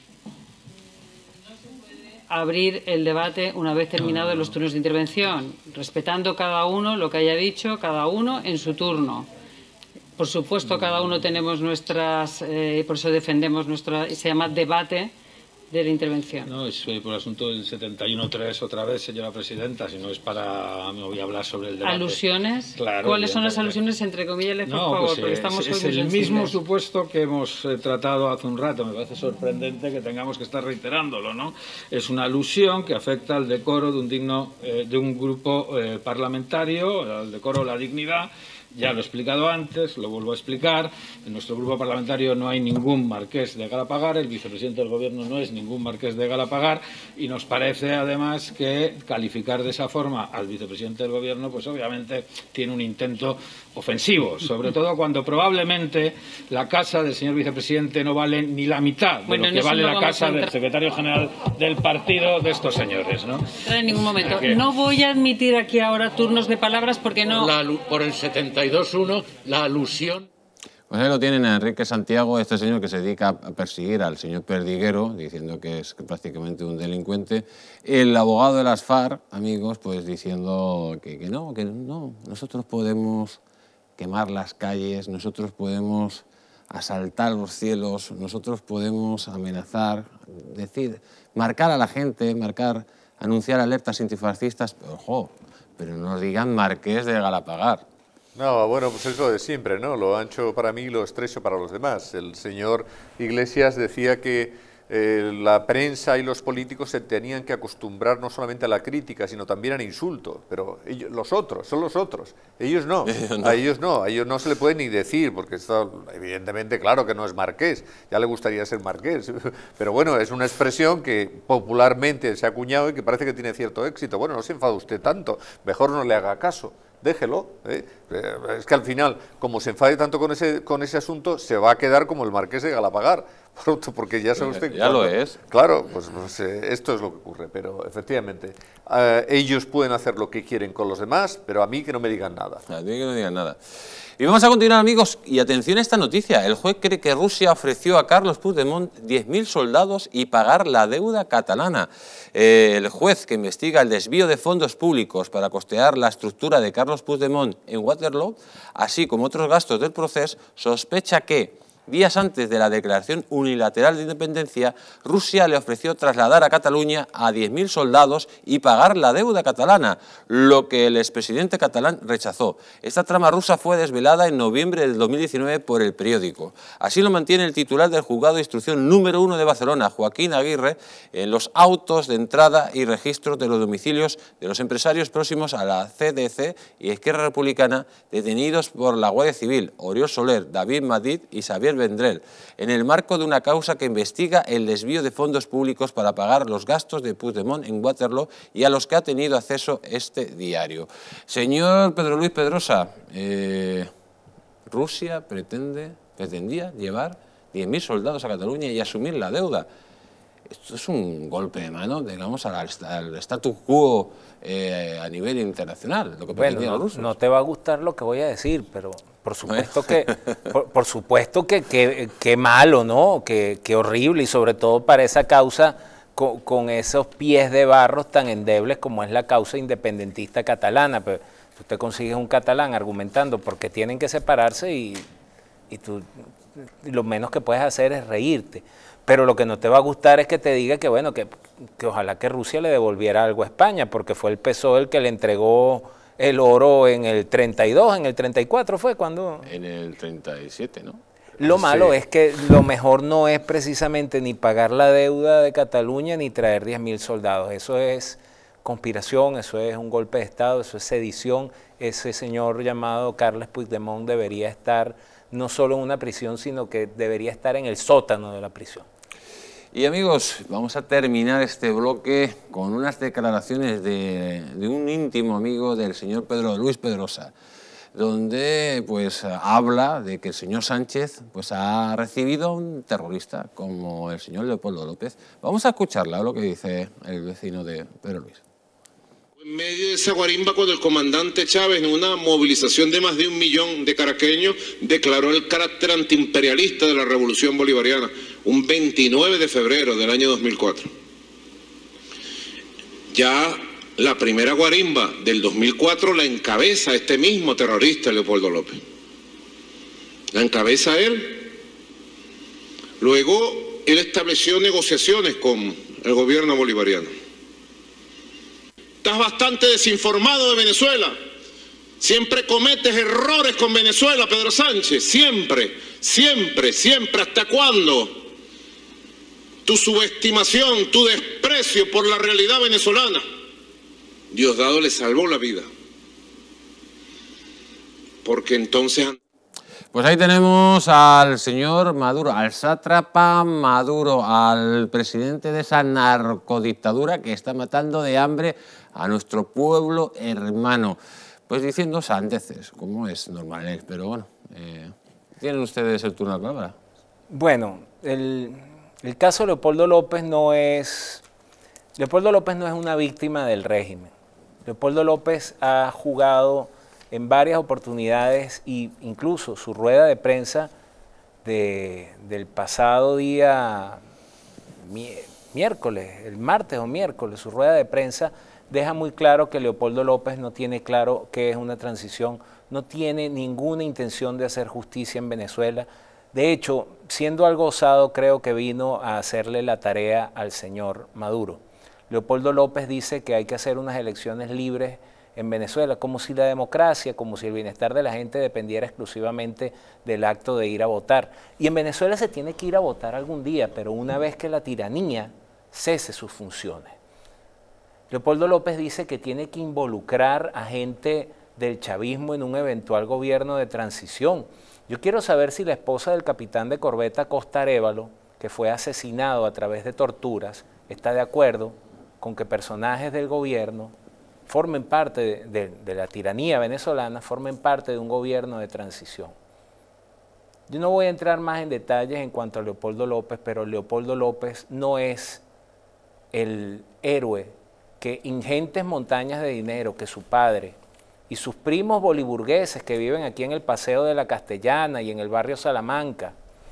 Abrir el debate una vez terminados los turnos de intervención, respetando cada uno lo que haya dicho, cada uno en su turno. Por supuesto, cada uno tenemos nuestras, eh, por eso defendemos nuestra, se llama debate de la intervención. No, es por el asunto del setenta y uno punto tres otra vez, señora presidenta, si no es para, me voy a hablar sobre el debate. ¿Alusiones? Claro, ¿Cuáles son las alusiones, entre comillas, por no, favor? Pues, porque es, estamos es hoy el muy mismo sensibles. supuesto que hemos eh, tratado hace un rato, me parece sorprendente que tengamos que estar reiterándolo, ¿no? Es una alusión que afecta al decoro de un, digno, eh, de un grupo eh, parlamentario, al decoro, la dignidad. Ya lo he explicado antes, lo vuelvo a explicar. En nuestro grupo parlamentario no hay ningún marqués de Galapagar, el vicepresidente del Gobierno no es ningún marqués de Galapagar y nos parece además que calificar de esa forma al vicepresidente del Gobierno pues obviamente tiene un intento ofensivo, sobre todo cuando probablemente la casa del señor vicepresidente no vale ni la mitad de bueno, lo que no vale no la casa del secretario general del partido de estos señores, ¿no? En ningún momento. Que... No voy a admitir aquí ahora turnos de palabras porque no... La, por el setenta y dos uno, la alusión... Pues ahí lo tienen a Enrique Santiago, este señor que se dedica a perseguir al señor Perdiguero, diciendo que es prácticamente un delincuente. El abogado de las FARC, amigos, pues diciendo que, que no, que no, nosotros podemos quemar las calles, nosotros podemos asaltar los cielos, nosotros podemos amenazar, decir, marcar a la gente, marcar, anunciar alertas antifascistas, pero, ojo, pero no digan marqués de Galapagar. No, bueno, pues es lo de siempre, ¿no? Lo ancho para mí, lo estrecho para los demás. El señor Iglesias decía que eh, la prensa y los políticos se tenían que acostumbrar no solamente a la crítica, sino también al insulto. Pero ellos, los otros, son los otros. Ellos no, no, a ellos no, a ellos no se le puede ni decir, porque está evidentemente claro que no es marqués, ya le gustaría ser marqués. Pero bueno, es una expresión que popularmente se ha acuñado y que parece que tiene cierto éxito. Bueno, no se enfada usted tanto, mejor no le haga caso. Déjelo, ¿eh? Es que al final, como se enfade tanto con ese, con ese asunto, se va a quedar como el marqués de Galapagar, pronto, porque ya sabe usted... Ya lo es. Claro, pues no sé, esto es lo que ocurre, pero efectivamente, eh, ellos pueden hacer lo que quieren con los demás, pero a mí que no me digan nada. A mí que no me digan nada. Y vamos a continuar, amigos, y atención a esta noticia. El juez cree que Rusia ofreció a Carlos Puigdemont diez mil soldados y pagar la deuda catalana. Eh, el juez que investiga el desvío de fondos públicos para costear la estructura de Carlos Puigdemont en Waterloo, así como otros gastos del proceso, sospecha que días antes de la declaración unilateral de independencia, Rusia le ofreció trasladar a Cataluña a diez mil soldados y pagar la deuda catalana, lo que el expresidente catalán rechazó. Esta trama rusa fue desvelada en noviembre del dos mil diecinueve por El Periódico. Así lo mantiene el titular del Juzgado de Instrucción número uno de Barcelona, Joaquín Aguirre, en los autos de entrada y registro de los domicilios de los empresarios próximos a la C D C y Esquerra Republicana detenidos por la Guardia Civil, Oriol Soler, David Madrid y Xavier Vendrell, en el marco de una causa que investiga el desvío de fondos públicos para pagar los gastos de Puigdemont en Waterloo y a los que ha tenido acceso este diario. Señor Pedro Luis Pedrosa, eh, Rusia pretende, pretendía llevar diez mil soldados a Cataluña y asumir la deuda. Esto es un golpe de mano, digamos, al, al status quo eh, a nivel internacional, lo que pretendían bueno, los rusos. No te va a gustar lo que voy a decir, pero por supuesto que, por, por supuesto que, que, que malo, ¿no? Que, que horrible, y sobre todo para esa causa con, con esos pies de barro tan endebles como es la causa independentista catalana. Pero usted consigue un catalán argumentando porque tienen que separarse y, y tú lo menos que puedes hacer es reírte. Pero lo que no te va a gustar es que te diga que, bueno, que, que ojalá que Rusia le devolviera algo a España, porque fue el P S O E el que le entregó el oro en el treinta y dos, en el treinta y cuatro fue cuando... En el treinta y siete, ¿no? Lo malo sí. es que lo mejor no es precisamente ni pagar la deuda de Cataluña ni traer diez mil soldados. Eso es conspiración, eso es un golpe de Estado, eso es sedición, ese señor llamado Carles Puigdemont debería estar no solo en una prisión, sino que debería estar en el sótano de la prisión. Y amigos, vamos a terminar este bloque con unas declaraciones de, de un íntimo amigo del señor Pedro Luis Pedrosa, donde pues habla de que el señor Sánchez pues ha recibido a un terrorista como el señor Leopoldo López. Vamos a escucharla, lo que dice el vecino de Pedro Luis. En medio de esa guarimba, cuando el comandante Chávez, en una movilización de más de un millón de caraqueños, declaró el carácter antiimperialista de la Revolución Bolivariana, un veintinueve de febrero del año dos mil cuatro. Ya la primera guarimba del dos mil cuatro la encabeza este mismo terrorista, Leopoldo López. La encabeza él. Luego, él estableció negociaciones con el gobierno bolivariano. Estás bastante desinformado de Venezuela. Siempre cometes errores con Venezuela, Pedro Sánchez. Siempre, siempre, siempre. ¿Hasta cuándo? Tu subestimación, tu desprecio por la realidad venezolana. Diosdado le salvó la vida. Porque entonces... Pues ahí tenemos al señor Maduro, al sátrapa Maduro, al presidente de esa narcodictadura que está matando de hambre a nuestro pueblo hermano. Pues diciendo sandeces, como es normal, pero bueno, eh, ¿tienen ustedes el turno de palabra? Bueno, el, el caso de Leopoldo López no es... Leopoldo López no es una víctima del régimen. Leopoldo López ha jugado en varias oportunidades, e incluso su rueda de prensa de, del pasado día mi, miércoles, el martes o miércoles, su rueda de prensa deja muy claro que Leopoldo López no tiene claro qué es una transición, no tiene ninguna intención de hacer justicia en Venezuela. De hecho, siendo algo osado, creo que vino a hacerle la tarea al señor Maduro. Leopoldo López dice que hay que hacer unas elecciones libres en Venezuela, como si la democracia, como si el bienestar de la gente dependiera exclusivamente del acto de ir a votar. Y en Venezuela se tiene que ir a votar algún día, pero una vez que la tiranía cese sus funciones. Leopoldo López dice que tiene que involucrar a gente del chavismo en un eventual gobierno de transición. Yo quiero saber si la esposa del capitán de corbeta Costa Arévalo, que fue asesinado a través de torturas, está de acuerdo con que personajes del gobierno formen parte de, de, de la tiranía venezolana, formen parte de un gobierno de transición. Yo no voy a entrar más en detalles en cuanto a Leopoldo López, pero Leopoldo López no es el héroe que ingentes montañas de dinero que su padre y sus primos boliburgueses que viven aquí en el Paseo de la Castellana y en el barrio Salamanca,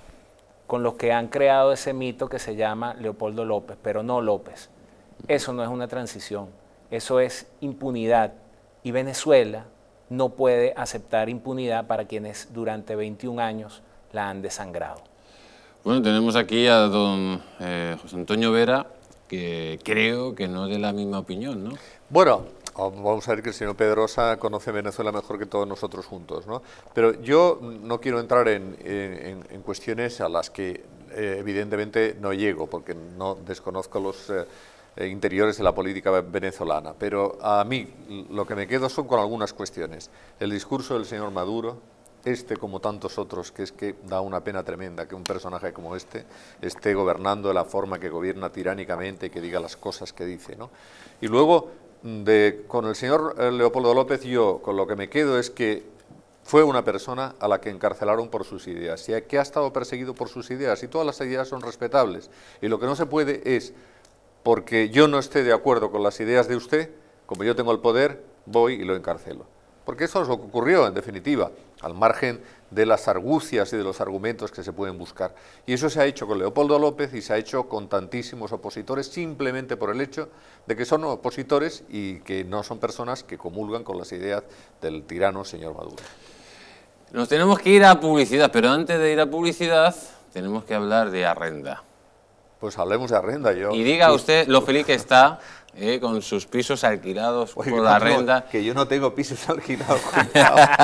con los que han creado ese mito que se llama Leopoldo López, pero no López. Eso no es una transición. Eso es impunidad, y Venezuela no puede aceptar impunidad para quienes durante veintiún años la han desangrado. Bueno, tenemos aquí a don eh, José Antonio Vera, que creo que no es de la misma opinión, ¿no? Bueno, vamos a ver que el señor Pedrosa conoce Venezuela mejor que todos nosotros juntos, ¿no? Pero yo no quiero entrar en, en, en cuestiones a las que eh, evidentemente no llego, porque no desconozco los... Eh, interiores de la política venezolana, pero a mí lo que me quedo son con algunas cuestiones. El discurso del señor Maduro, este como tantos otros, que es que da una pena tremenda que un personaje como este esté gobernando de la forma que gobierna tiránicamente y que diga las cosas que dice, ¿no? Y luego, de, con el señor Leopoldo López, yo con lo que me quedo es que fue una persona a la que encarcelaron por sus ideas, y que ha estado perseguido por sus ideas, y todas las ideas son respetables, y lo que no se puede es, porque yo no esté de acuerdo con las ideas de usted, como yo tengo el poder, voy y lo encarcelo. Porque eso es lo que ocurrió, en definitiva, al margen de las argucias y de los argumentos que se pueden buscar. Y eso se ha hecho con Leopoldo López y se ha hecho con tantísimos opositores, simplemente por el hecho de que son opositores y que no son personas que comulgan con las ideas del tirano señor Maduro. Nos tenemos que ir a publicidad, pero antes de ir a publicidad tenemos que hablar de Arrenda. Pues hablemos de Arrenda. Yo, y diga pues, usted lo feliz que está eh, con sus pisos alquilados oye, por la Arrenda. Que yo no tengo pisos alquilados.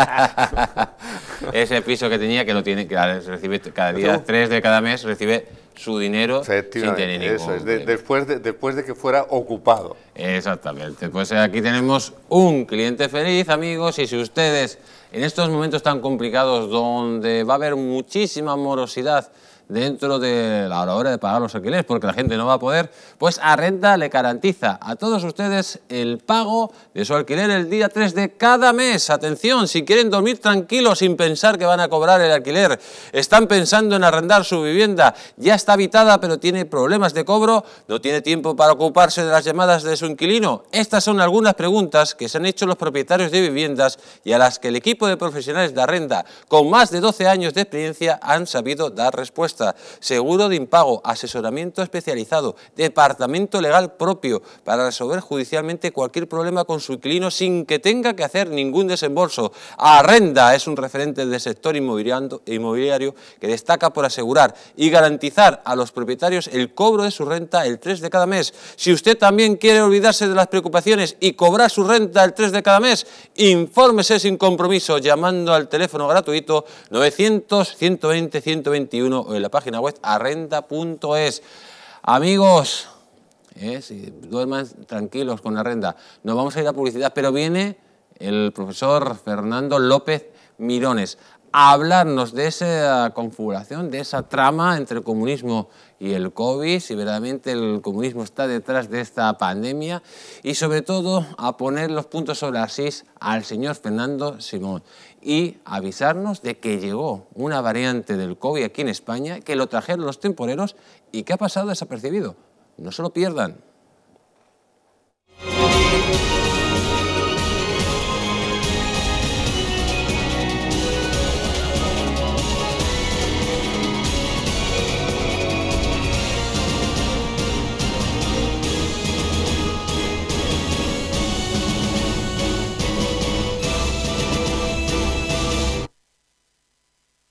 Ese piso que tenía, que lo tiene, que recibe cada día, tres de cada mes, recibe su dinero sin tener ningún eso es, de, después, de, después de que fuera ocupado. Exactamente. Pues aquí tenemos un cliente feliz, amigos, y si ustedes en estos momentos tan complicados donde va a haber muchísima morosidad dentro de la hora de pagar los alquileres, porque la gente no va a poder, pues Arrenda le garantiza a todos ustedes el pago de su alquiler el día tres de cada mes. Atención, si quieren dormir tranquilos sin pensar que van a cobrar el alquiler, están pensando en arrendar su vivienda, ya está habitada pero tiene problemas de cobro, no tiene tiempo para ocuparse de las llamadas de su inquilino. Estas son algunas preguntas que se han hecho los propietarios de viviendas y a las que el equipo de profesionales de Arrenda, con más de doce años de experiencia, han sabido dar respuesta. Seguro de impago, asesoramiento especializado, departamento legal propio para resolver judicialmente cualquier problema con su inquilino sin que tenga que hacer ningún desembolso. Arrenda es un referente del sector inmobiliario que destaca por asegurar y garantizar a los propietarios el cobro de su renta el tres de cada mes. Si usted también quiere olvidarse de las preocupaciones y cobrar su renta el tres de cada mes, infórmese sin compromiso llamando al teléfono gratuito novecientos, ciento veinte, ciento veintiuno o en la página web arrenda punto es. Amigos, eh, si duerman tranquilos con Arrenda. Nos vamos a ir a publicidad, pero viene el profesor Fernando López Mirones a hablarnos de esa configuración, de esa trama entre el comunismo y el COVID, si verdaderamente el comunismo está detrás de esta pandemia, y sobre todo a poner los puntos sobre las is al señor Fernando Simón y avisarnos de que llegó una variante del COVID aquí en España, que lo trajeron los temporeros y que ha pasado desapercibido. No se lo pierdan.